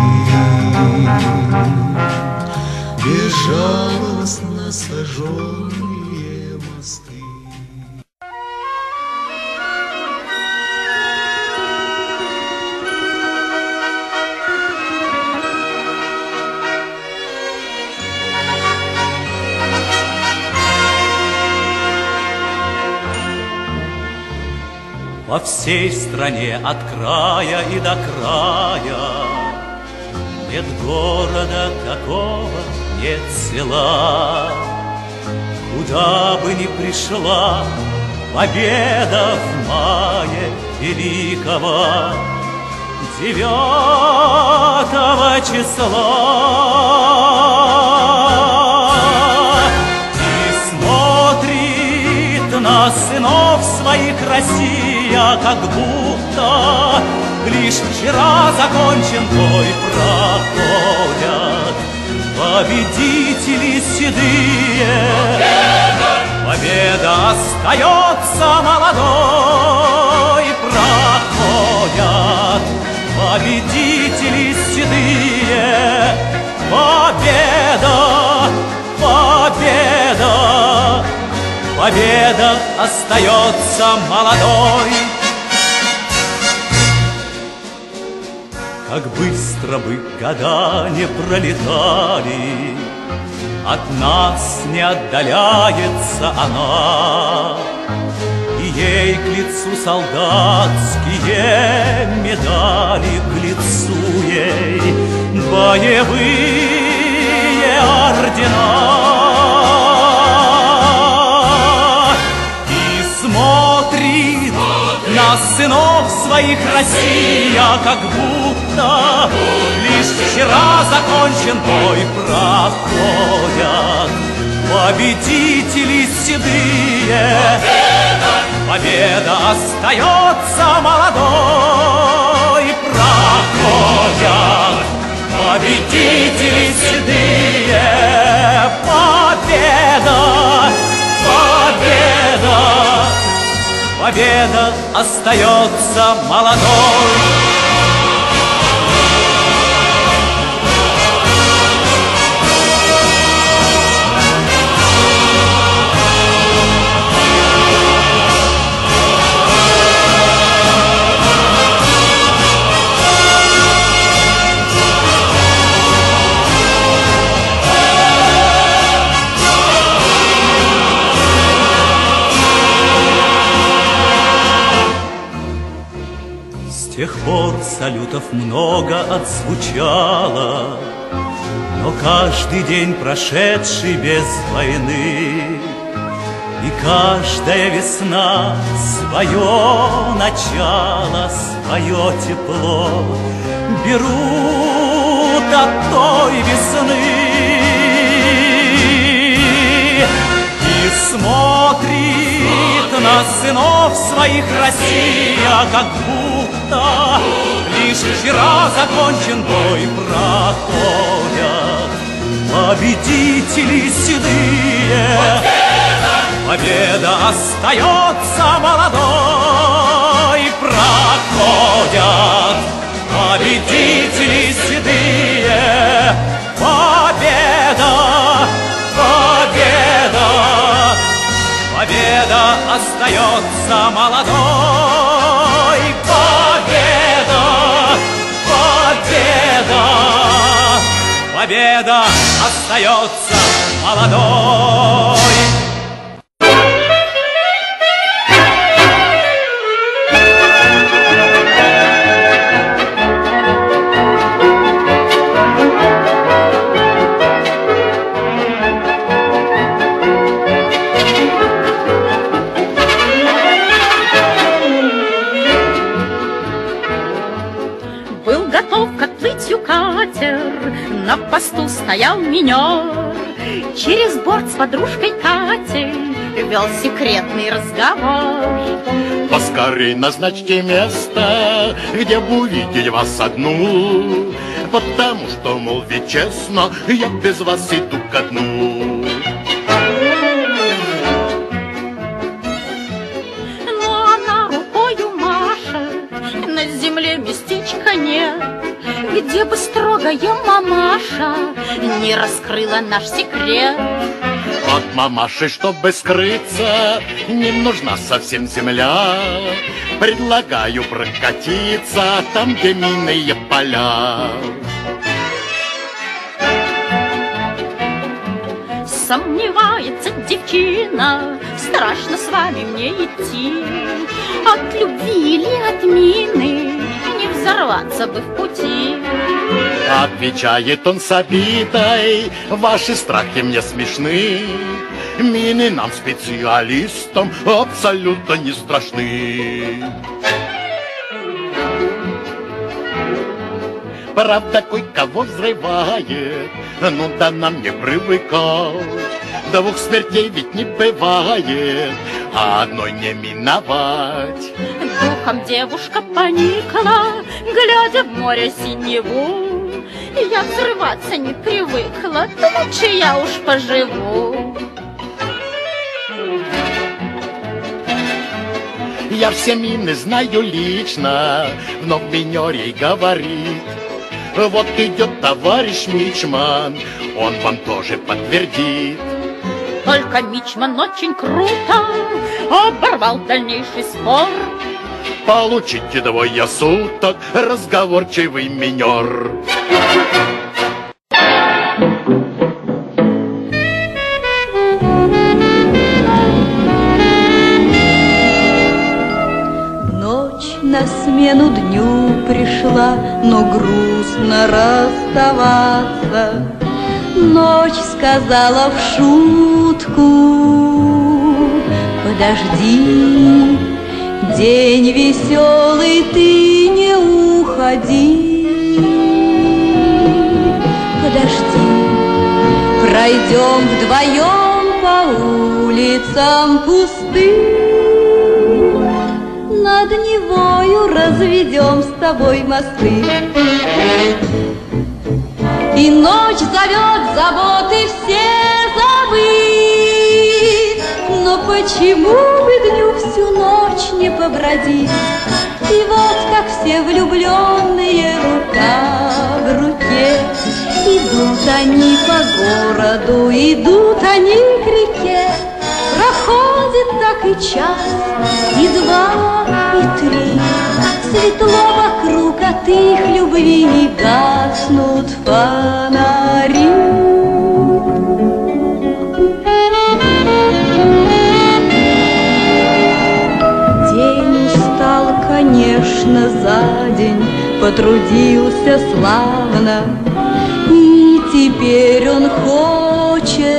Безжалостно сожженные мосты. Во всей стране от края и до края нет города какого, нет села, куда бы ни пришла победа в мае великого девятого числа. И смотрит на сынов своих Россия, как будто лишь вчера закончен бой. Проходят победители седые, победа, победа остается молодой. Проходят победители седые, победа, победа, победа остается молодой. Как быстро бы года не пролетали, от нас не отдаляется она, и ей к лицу солдатские медали, к лицу ей боевые ордена. И смотрит на сынов своих Россия, как будто лишь вчера закончен бой. Проходят победители седые, победа, победа остается молодой. Проходят победители седые, победа, победа, победа остается молодой. С тех пор салютов много отзвучало, но каждый день прошедший без войны, и каждая весна свое начало, свое тепло берут от той весны. И смотрит на сынов своих Россия, как будто лишь вчера закончен бой. Проходят победители седые, победа остается молодой. Проходят победители седые, победа, победа, победа остается молодой. Победа, победа, победа остается молодой. На посту стоял минер, через борт с подружкой Катей вел секретный разговор. Поскорей назначьте место, где бы увидеть вас одну, потому что, мол, ведь честно, я без вас иду ко дну. Но она рукою машет, на земле местечка нет, где бы строгая мамаша не раскрыла наш секрет. От мамаши, чтобы скрыться, не нужна совсем земля. Предлагаю прокатиться там, где минные поля. Сомневается девчина, страшно с вами мне идти. От любви или от мины не взорваться бы в пути. Отвечает он с обидой: ваши страхи мне смешны. Мины нам, специалистам, абсолютно не страшны. Правда, кое-кого взрывает, ну да нам не привыкать. Двух смертей ведь не бывает, а одной не миновать. Духом девушка поникла, глядя в море синеву. Я взрываться не привыкла, то лучше я уж поживу. Я все мины знаю лично, но в минере говорит: вот идет товарищ мичман, он вам тоже подтвердит. Только мичман очень круто оборвал дальнейший спор. Получите двое суток, разговорчивый минер. Ночь на смену дню пришла, но грустно расставаться. Ночь сказала в шутку: подожди, день веселый, ты не уходи. Подожди, пройдем вдвоем по улицам пустым. над Невою разведем с тобой мосты. И ночь зовет заботы все забыть, но почему бы дню всю ночь не побродить? И вот как все влюбленные рука в руке, идут они по городу, идут они к реке. Проходит так и час, и два, и три. Светло вокруг от их любви не гаснут фонари. День устал, конечно, за день, потрудился славно, и теперь он хочет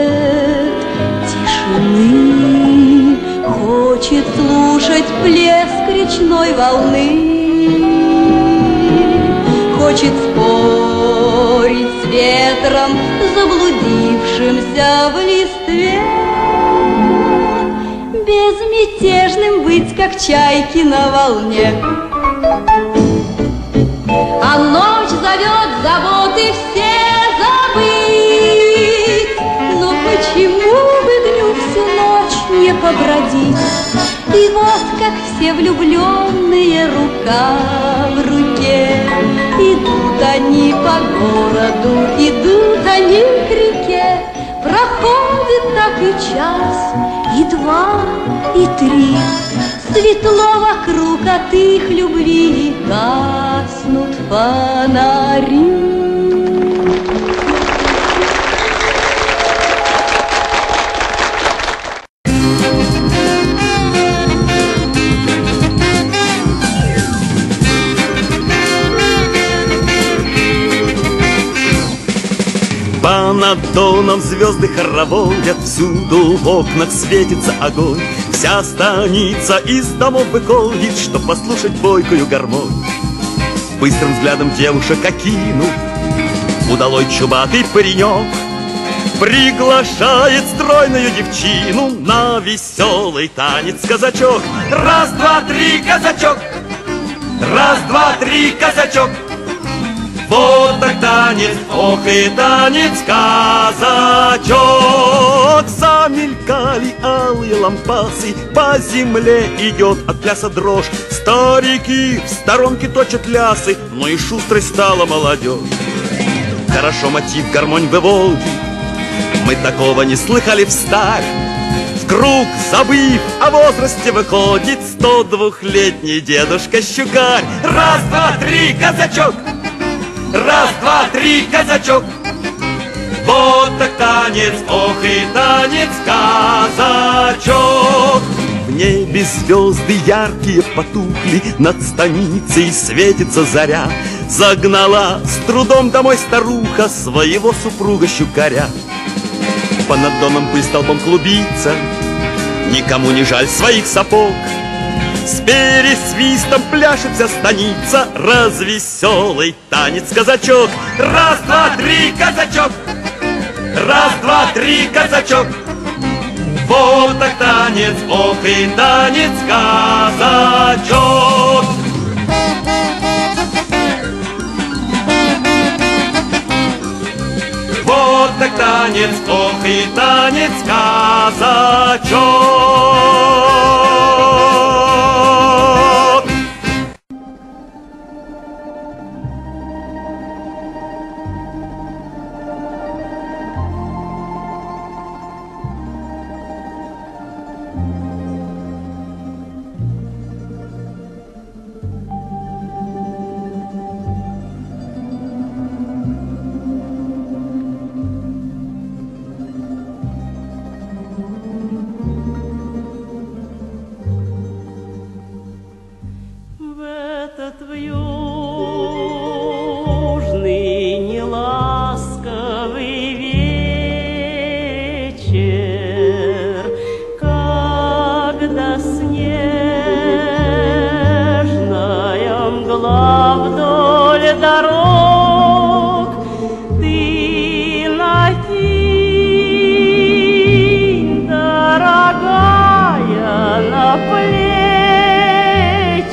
тишины, хочет слушать плеск речной волны, хочет спорить с ветром, заблудившимся в листве, безмятежным быть, как чайки на волне. А ночь зовет заботы все забыть, но почему бы дню всю ночь не побродить? И вот как все влюбленные рука в руке, идут они по городу, идут они к реке. Проходит так и час, и два, и три. Светло вокруг от их любви гаснут фонари. По над Доном звезды хороводят, всюду в окнах светится огонь. Вся станица из домов выходит, чтоб послушать бойкую гармонь. Быстрым взглядом девушек окинув, удалой чубатый паренек приглашает стройную девчину на веселый танец казачок. Раз, два, три, казачок! Раз, два, три, казачок! Вот так танец, ох и танец, казачок. Замелькали алые лампасы, по земле идет от пляса дрожь. Старики в сторонке точат лясы, но и шустрой стала молодежь. Хорошо мотив гармонь выводит, мы такого не слыхали встарь. В круг, забыв о возрасте, выходит сто двухлетний дедушка Щукарь. Раз, два, три, казачок! Раз, два, три, казачок! Вот так танец, ох и танец, казачок! В небе звезды яркие потухли, над станицей светится заря. Загнала с трудом домой старуха своего супруга Щукаря. Понад домом пыль столбом клубится, никому не жаль своих сапог. С пересвистом пляшет вся станица, развеселый танец казачок. Раз, два, три, казачок! Раз, два, три, казачок! Вот так танец, ох и танец, казачок! Вот так танец, ох и танец, казачок!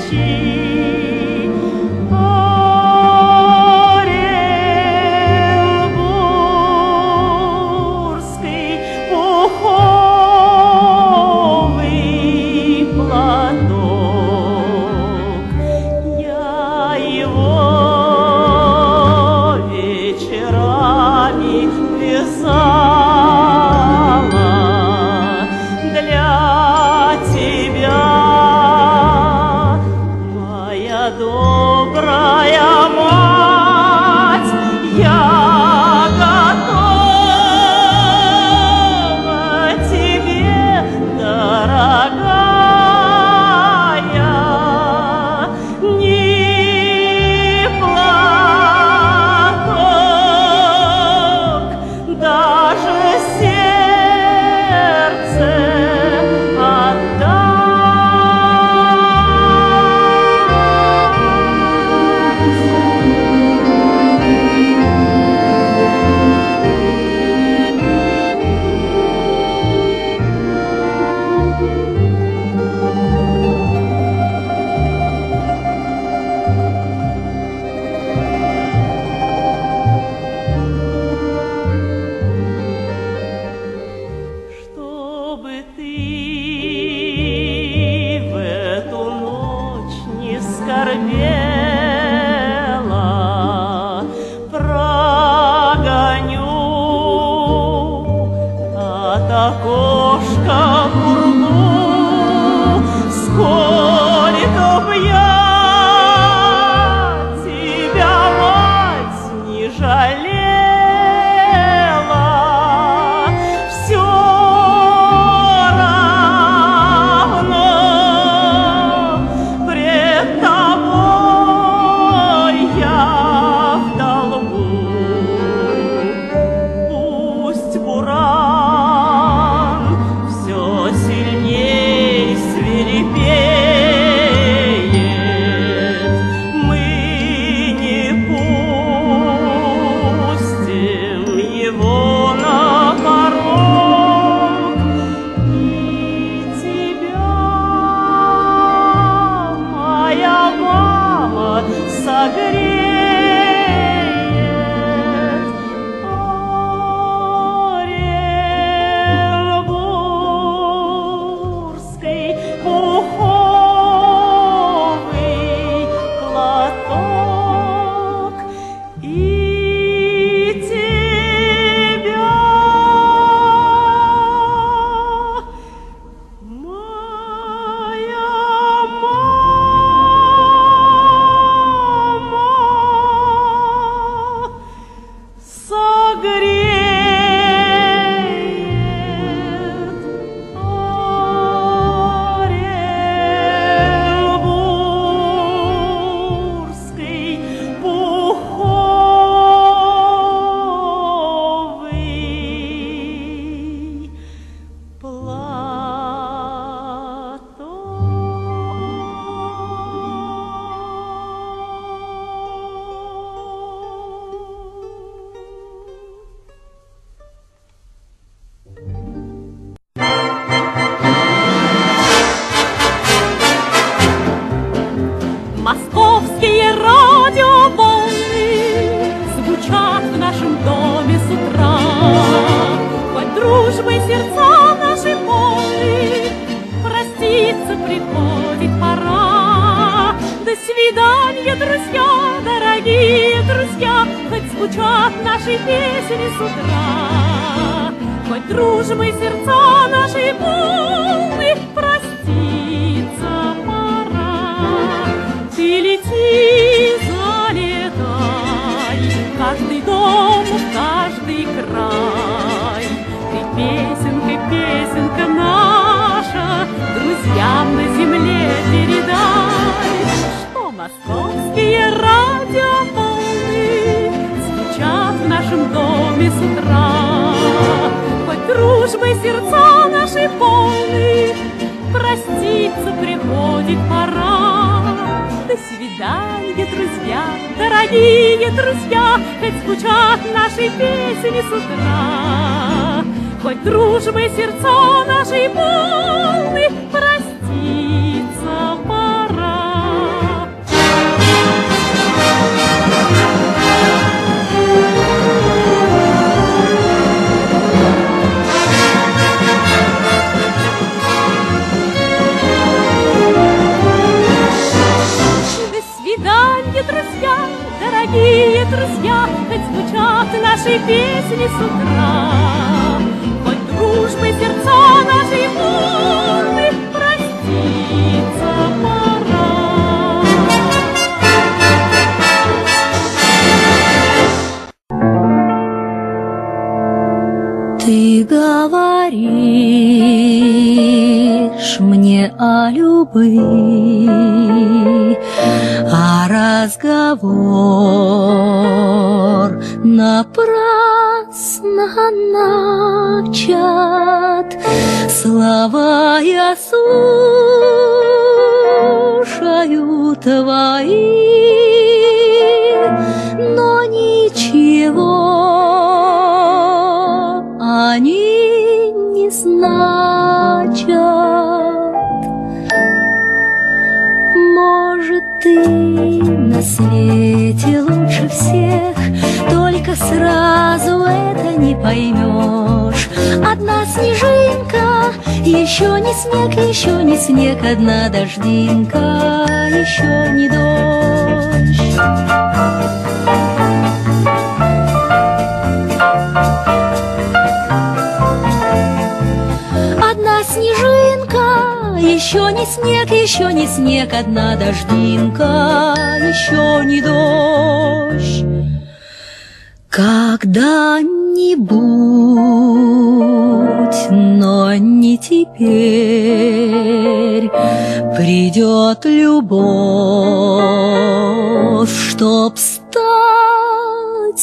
ночи. Оренбургский пуховый платок, я его вечерами вязала для тебя, моя добрая мать, я готова тебе, дорогая, ни платок, даже сердце отдать. Чтобы ты в эту ночь не скорбела, прогоню от окошка пургу, сколько б я тебя, мать, не жалела, все равно пред тобой я в долгу. Пусть буран все сильней свирепеет, мы не пустим его на порог. И тебя, моя мама, согреет оренбургский пуховый платок. И тебя, моя мама, согреет оренбургский пуховый Московские радиоволны звучат в нашем доме с утра. Хоть дружбой сердца наши полны, проститься приходит пора. До свидания, друзья, дорогие друзья, хоть звучат наши песни с утра. Хоть дружбой сердца наши полны, проститься пора. Ты лети, залетай, в каждый дом, в каждый край. Ты песенка, песенка наша, друзьям на земле передай, что московские радиоволны звучат в нашем доме с утра. Хоть дружбой сердца наши полны, проститься приходит пора. До свидания, друзья, дорогие друзья, хоть звучат наши песни с утра. Хоть дружбой сердца наши полны, проститься пора. дорогие друзья, хоть звучат наши песни с утра, хоть дружбы сердца наши полны, проститься пора. Ты говоришь мне о любви, а разговор напрасно начат. Слова я слушаю твои, но ничего они не значат. Может, ты на свете лучше всех, только сразу это не поймешь. Одна снежинка, еще не снег, еще не снег, одна дождинка, еще не дождь. Снежинка, еще не снег, еще не снег, одна дождинка, еще не дождь. Когда-нибудь, но не теперь, придет любовь, чтоб стать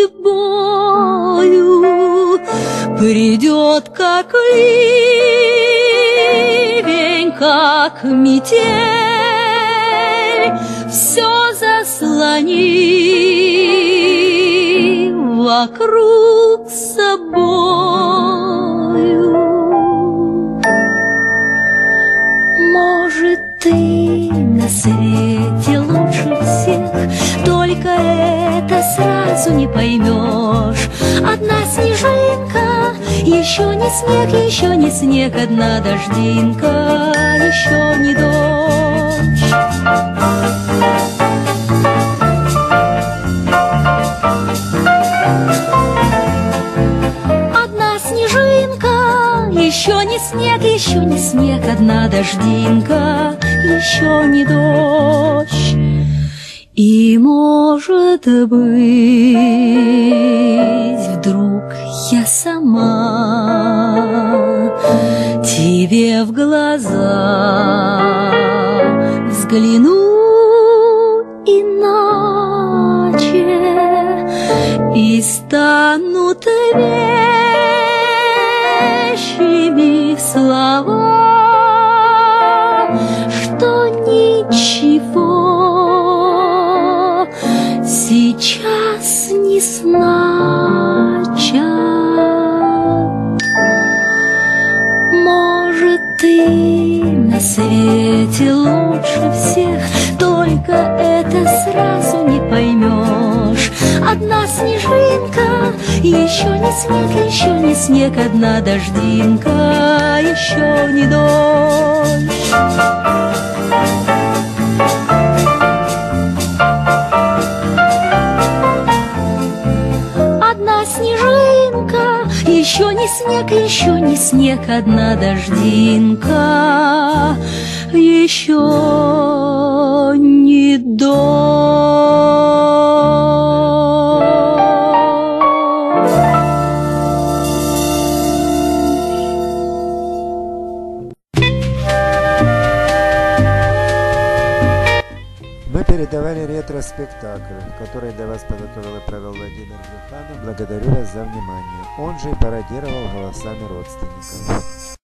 судьбою, придет как ливень, как метель, все заслони вокруг собою. Может, ты на свете лучше всех, только это сразу не поймешь. Одна снежинка, еще не снег, еще не снег, одна дождинка, еще не дождь. Одна снежинка, еще не снег, еще не снег, одна дождинка, еще не дождь. И, может быть, вдруг я сама тебе в глаза взгляну иначе и станут вещими слова, что ничего сейчас не значат. Может, ты на свете лучше всех, только это сразу не поймешь. Одна снежинка, еще не снег, еще не снег, одна дождинка, еще не дождь. Снежинка, еще не снег, еще не снег, одна дождинка, еще не дождь. Мы передавали ретро-спектакль, который для вас подготовил и провел Владимир Брюханов. Благодарю вас за внимание. Он же и пародировал голосами родственников.